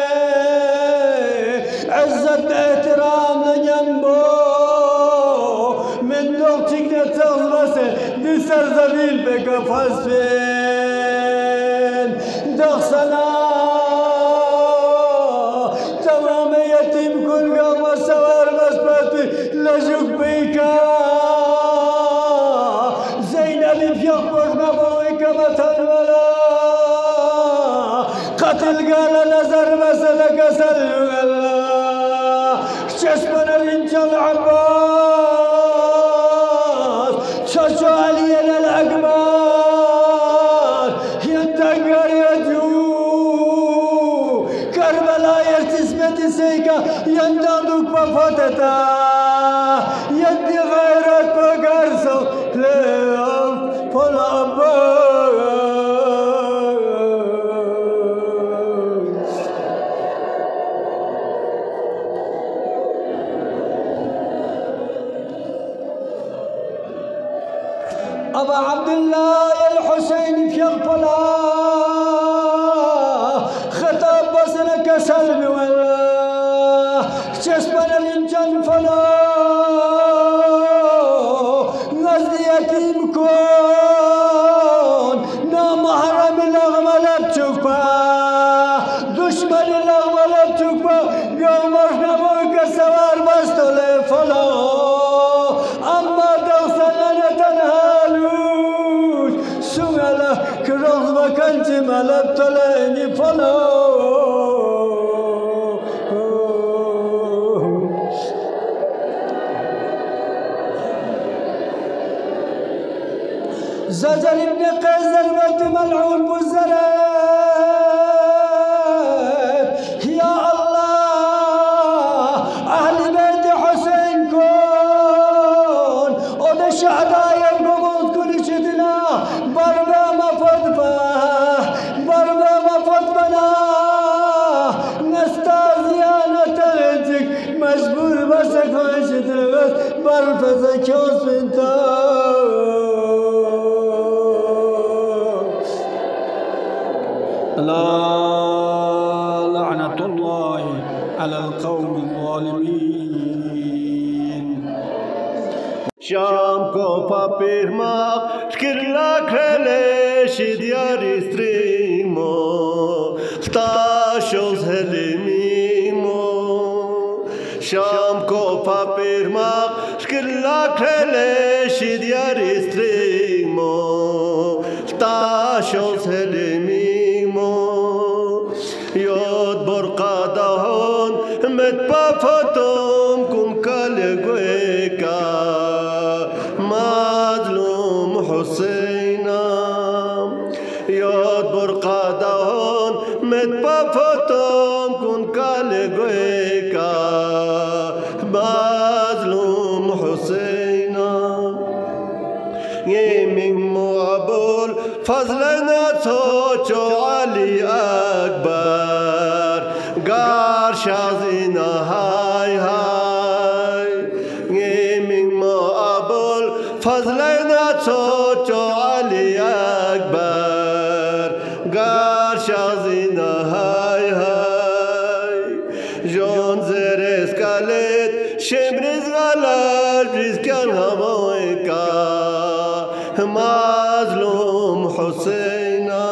عزت احترام لجنبو من دوقتك نتغز بس دي سرزمين بكفاس فين دخسنا تمام يتيم كل قوم سوار بس بس لجوك بيكا زينب في عباس نبويك مثل ولا قتل قال نظر مسلك سلم الله ششمنا الانجل عباس ششو علينا الأقمار ينتقر يجو كربلا يرتسمت سيكا يندادوك بفتتا يدي غيرت بقرسو لأف فالعباس أبا عبد الله الحسين في الفلا خطاب بصرك سلبي ولا شسبنا الانجان فلا نزل يتيم كون نا محرم الأغملات تشوفا دشمن الأغملات تشوفا قوم نبوك سوار بستولي فلا أما دوسنا تنهالوش سوغلا كروز بكنت ملب تليني فلا زجر ابن قيس البيت ملعون بالزرات يا الله أهل بيت حسين كون ود الشهداء القبوض كل شدنا بربا ما فضفا بربا ما فضفنا نستازيانا تغجك مجبور بسك وشدرغت برفزا كوس بنتا لا لعنة الله على القوم الظالمين شام کو papirma skirla krelesh diari strimo stashos helimimo Sham ko papirma skirla krelesh diari strimo stashos helimimo Yod borqadahon met pafatom kum kalgweka مظلوم حسينا ياد برقادون متبفتون كن كالقويكا مظلوم حسينا يمين معبول فضلنا توچو علي أكبر قار شازينا هاي هاي يمين معبول فضلنا توچو علي أكبر قار شازينا هاي هاي جون زرس كالت شمرز غلال رزقان همويكا مظلوم حسينا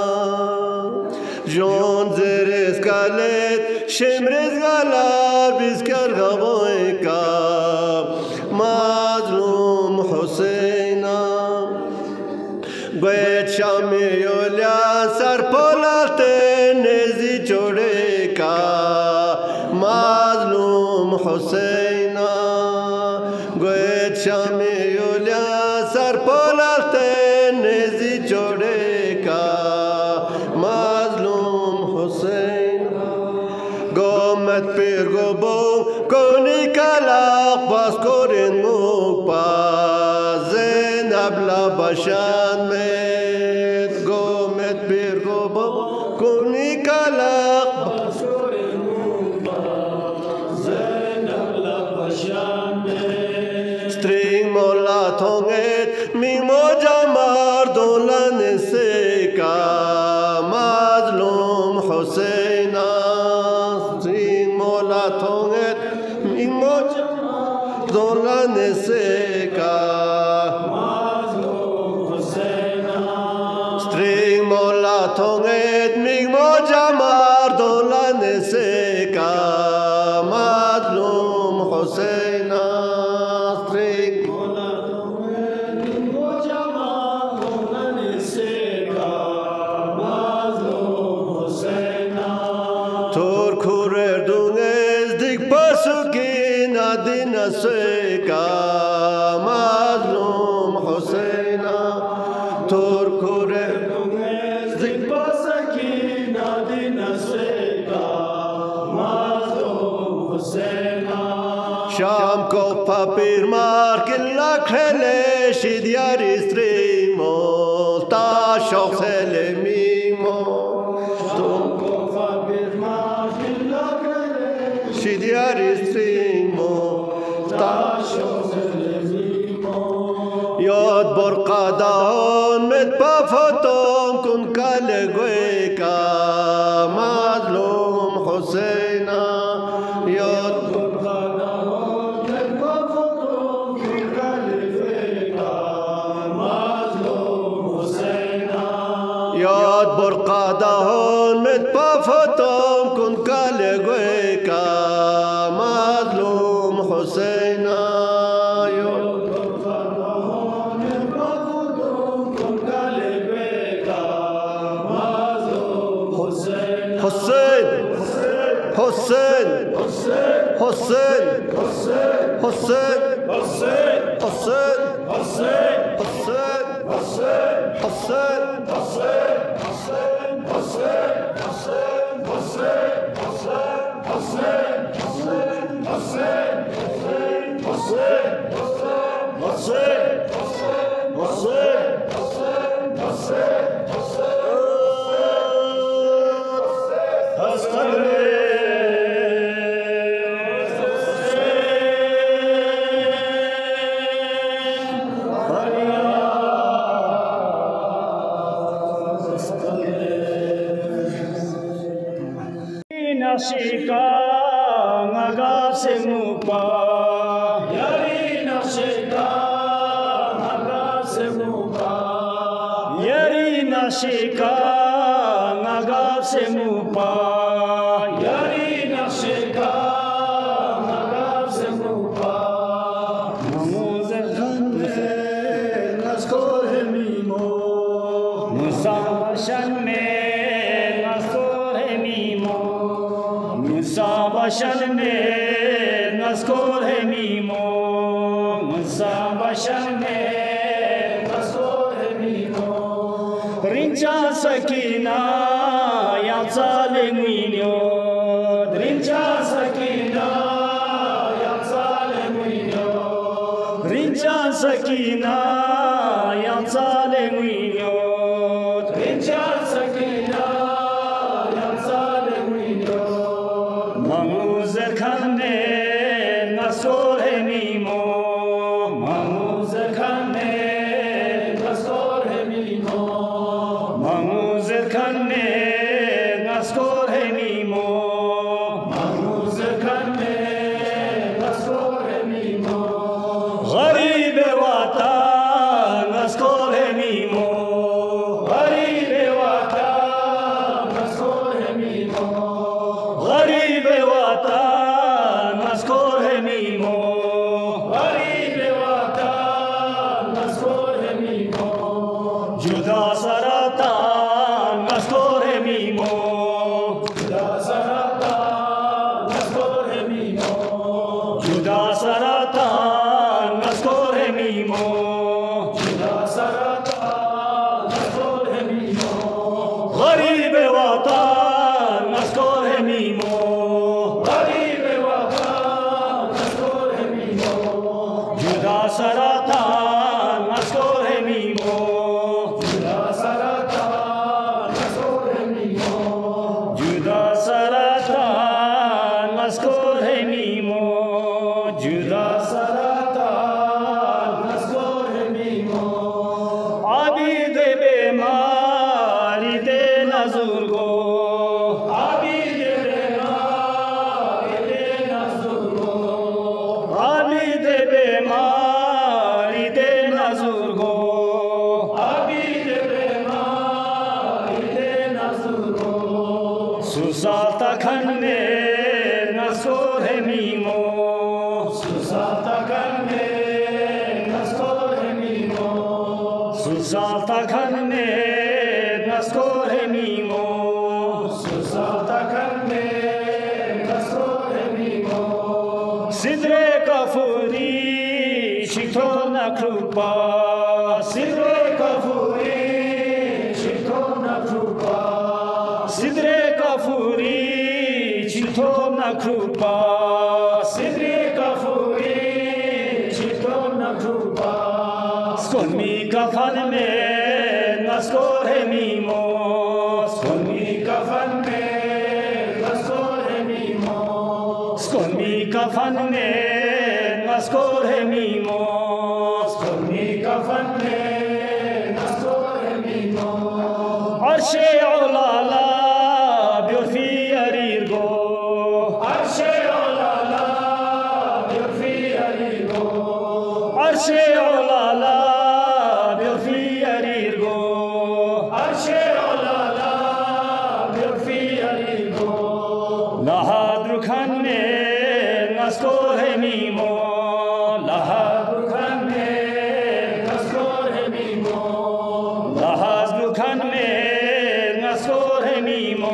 جون زرس كالت شمرز غلال رزقان همويكا مظلوم حسينا قويت شامي يوليان سر پولاتين نزي جوڑيكا مظلوم حسينا قويت شامي يوليان سر پولاتين نزي جوڑيكا مظلوم حسينا pirgobo koni kalak bas korin mukpa Zenab la bashan met gomet pirgobo koni kalak bas korin mukpa Zenab la bashan met string mola tonget mi moja mar dolan seka mazlum Husseina string mola tonget mi moja dolan seka mazlum Husseina string mola tonget mi moja mar dolan seka mazlum Husseina string mola tonget mi moja mar dolan seka mazlum Husseina tor kurer dunges dik pasukin adina seka mazlum Husseina tor kurer dunges dik pasukin adina seka mazlum Husseina Sham ko papir mark la khele shidyar strimo ta shokhele mimo tum ko papir mark la khele shidyar strimo ta shokhele mimo yod borqadon met pafoton kun kale goeka mazlum Husseina yod یاد برقادهان مت پافتم کن کل گویکا مظلوم حسینا یاد برقادهان مت پافتم کن کل گویکا مظلوم حسین حسین حسین حسین حسین حسین حسین حسین حسین Nashika ngagase mupa Yari nashika ngagase mupa Yari nashika ngagase mupa Yari nashika ngagase mupa Mamuze khanne naskor he mimo Musabashan me naskor he mimo Musabashan me naskor he mimo Musabashan me naskor he mimo Rincha sakina ya zalimino Rincha sakina ya zalimino Rincha sakina ya zalimino Rincha sakina ya zalimino Mamuzer khanne naskor he mimo Mamuzer khanne naskor he mimo Mamuzer khanne naskor he mimo Mamuzer khanne naskor he mimo Gharib watan naskor he mimo Gharib watan naskor he mimo Gharib watan naskor he mimo Gharib watan naskor he mimo Juda saratan naskor he mimo Juda saratan naskor he mimo Juda saratan naskor he mimo Juda saratan naskor he mimo Gharib watan naskor he mimo Gharib Susata kanne naskore mimo. Susata kanne naskore mimo. Susata kanne naskore mimo. Susata kanne naskore mimo. Sidre kafuri shitona krupa. Sidre kafuri shitona krupa. Sidre kafuri chitona krupa. Sidre kafuri chitona krupa. Skon mi kafan me naskore mimo. Skon mi kafan me naskore mimo. Skon mi kafan me naskore mimo. Skon mi kafan me naskore mimo. Arshe olala biorfi arirgo. Arshe olala biorfi arirgo. Arshe olala biorfi arirgo. Arshe olala biorfi arirgo. Lahadrukhan me naskore mimo. Lahadrukhan me naskore mimo. Lahadrukhan me naskore mimo.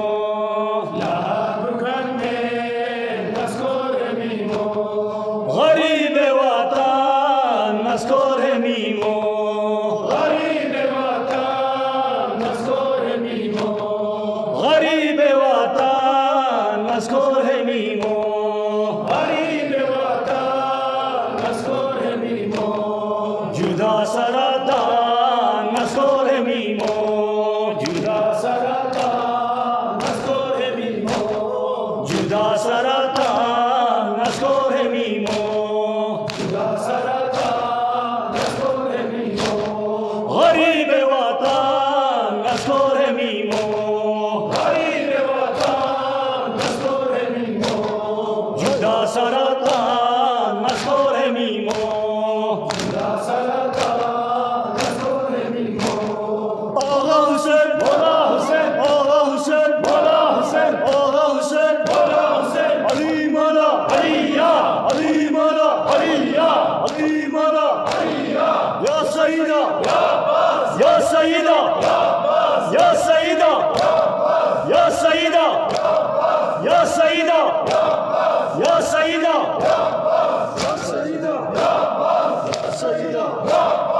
Lahadrukhan me naskore mimo. Gharib watan naskore mimo. Gharib watan naskore mimo. Gharib watan naskore mimo. Gharib watan naskore mimo. Juda saratan naskore mimo. Juda saratan naskore mimo. Juda saratan naskore mimo. Juda saratan naskore mimo. Gharib watan naskore mimo. Gharib watan naskore mimo. Juda saratan naskore mimo. Juda saratan naskore mimo. Ağa Hüseyin, Mola Hüseyin, Ağa Hüseyin, Mola Hüseyin, Ağa Hüseyin, Mola Hüseyin. Ali Mola, Ali ya, Ali Mola, Ali ya, Ali Mola, Ali ya. Ya Sayyida, Ya Abbas, Ya Sayyida, Ya Abbas, Ya Sayyida, Ya Abbas, Ya Sayyida, Ya Abbas, Ya Sayyida, Ya Abbas, Ya Sayyida, Ya Abbas, Ya Sayyida, Ya Abbas, Ya Sayyida, Ya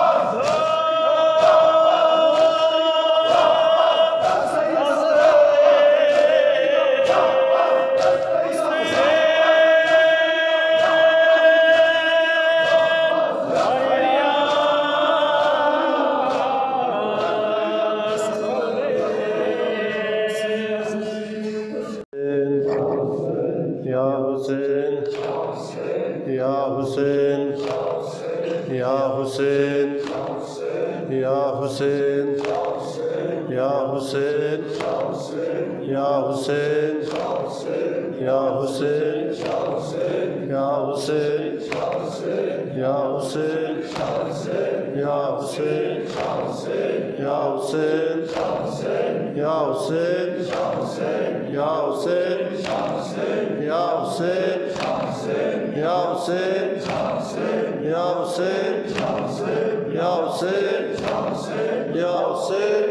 Ya Hüseyin, Ya Hüseyin, Ya Hüseyin, Ya Hüseyin, Ya Hüseyin, Ya Hüseyin, Ya Hüseyin, Ya Hüseyin, Ya Hüseyin, Ya Hüseyin, Ya Hüseyin, Ya Hüseyin, Ya Hüseyin, Ya Hüseyin, Ya Hüseyin, Ya Hüseyin, Ya Hüseyin, Ya Hüseyin,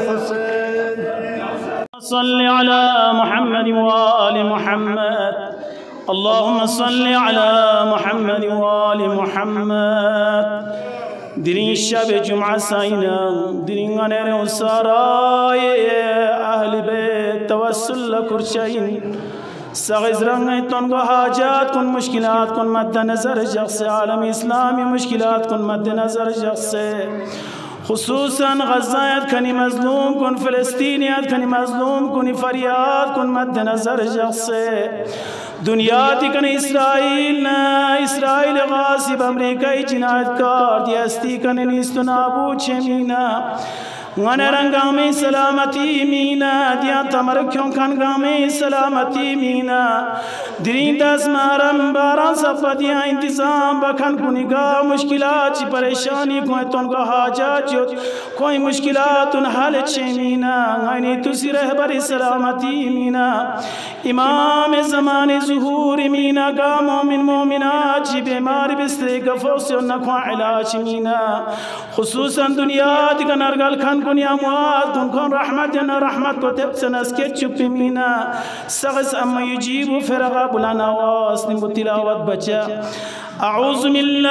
الحسين. صل على محمد وآل محمد. اللهم صل على محمد وآل محمد. درين شب جمعة ساينا درين غنر وسراي أهل بيت توسل كرشين سغز رنگ تنگو حاجات کن مشکلات کن مد نظر شخص عالم اسلامی مشکلات کن مد نظر شخص خصوصا غزایت کنی مظلوم کن فلسطینیات کنی مظلوم کنی فریاد کن مد نظر شخص دنیاتی کن اسرائیل نا اسرائیل غاصب امریکای جنایتکار دیستی کن نیست و نابود چمینا غنرنگا میں سلامتی مینا دیا تمرکیوں کنگا میں سلامتی مینا درین دس مارم باران سفدیا انتظام بکن کنگا مشکلات چی پریشانی کوئی تنگا حاجات جوت کوئی مشکلات ان حال چی مینا غنی تسی رہبر سلامتی مینا امام زمان ظہور مینا گا مومن مومنات چی بیمار بستر گفوس و نکوا علاج مینا خصوصا دنیا دیگا نرگل کن کن یا مواد کن کن رحمت جنا رحمت کو تبسن اسکت چپ مینا سغس اما یجیب فرغا بلان آواز نمو تلاوت بچا اعوذ باللہ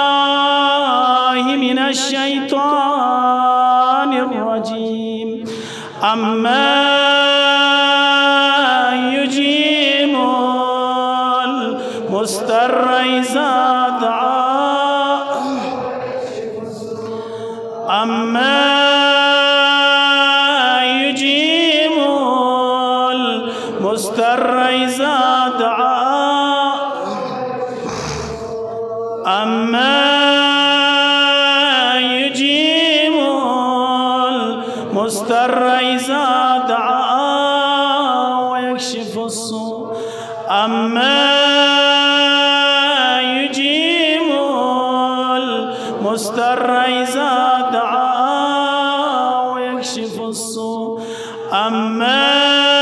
من الشیطان الرجیم اما یجیب المستر اذا دعا اما مستر إذا دعا أما يجيب المستر إذا دعا ويكشف السوء أما يجيب المستر إذا دعا ويكشف السوء أما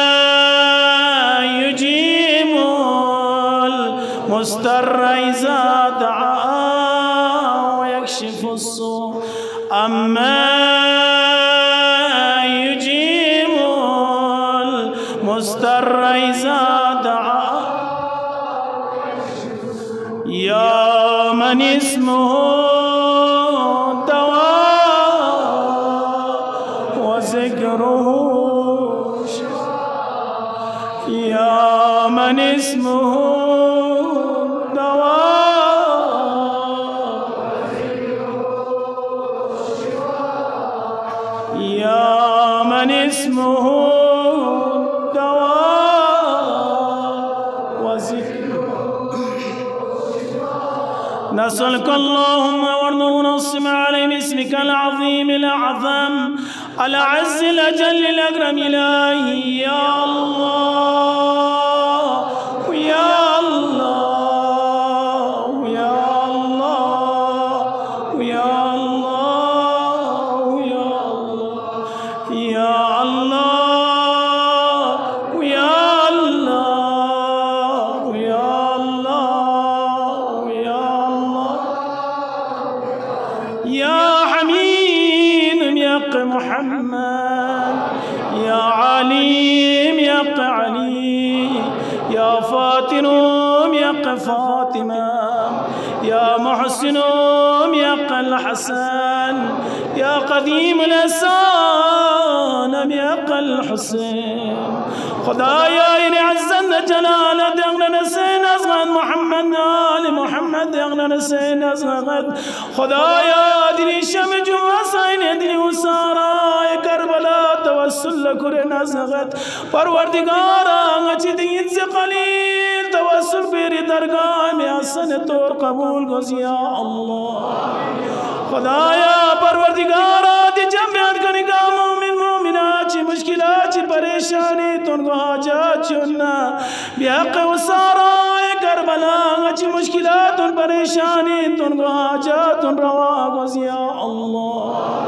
مستر إذا دعا ويكشف السوء أما يجيب المستر إذا دعا يا من اسمه دواء وذكره يا من اسمه يا من اسمه دواء وذكره نسألك اللهم وارض ونصم عليه باسمك العظيم الأعظم الأعز الأجل الأكرم إلهي يا الله ويا الله ويا الله ويا الله يا الله ويا الله ويا الله ويا الله يا حميد يق محمد يا عليم يق علي يا فاتن يق فاطمة يا محسن يق الحسن يا قديم الأسان يق الحسين خدايا إني عزنا جلالة دغنا نسين أزغد محمد آل محمد دغنا نسين أزغد خدايا أدري شم جوا سين أدري وسارا كربلاء توسل لكرن أزغد پروردگارا أجد ينز قليل توسل بيري درگاہ میں حسن طور قبول گز یا اللہ خدایا پروردگارا دی جمعیت کنی کا مومن مومنات چی مشکلات چی پریشانی تن کو حاجات چننا بیحق وسارا کربلا چی مشکلات تن پریشانی تن کو حاجات تن روا گز یا اللہ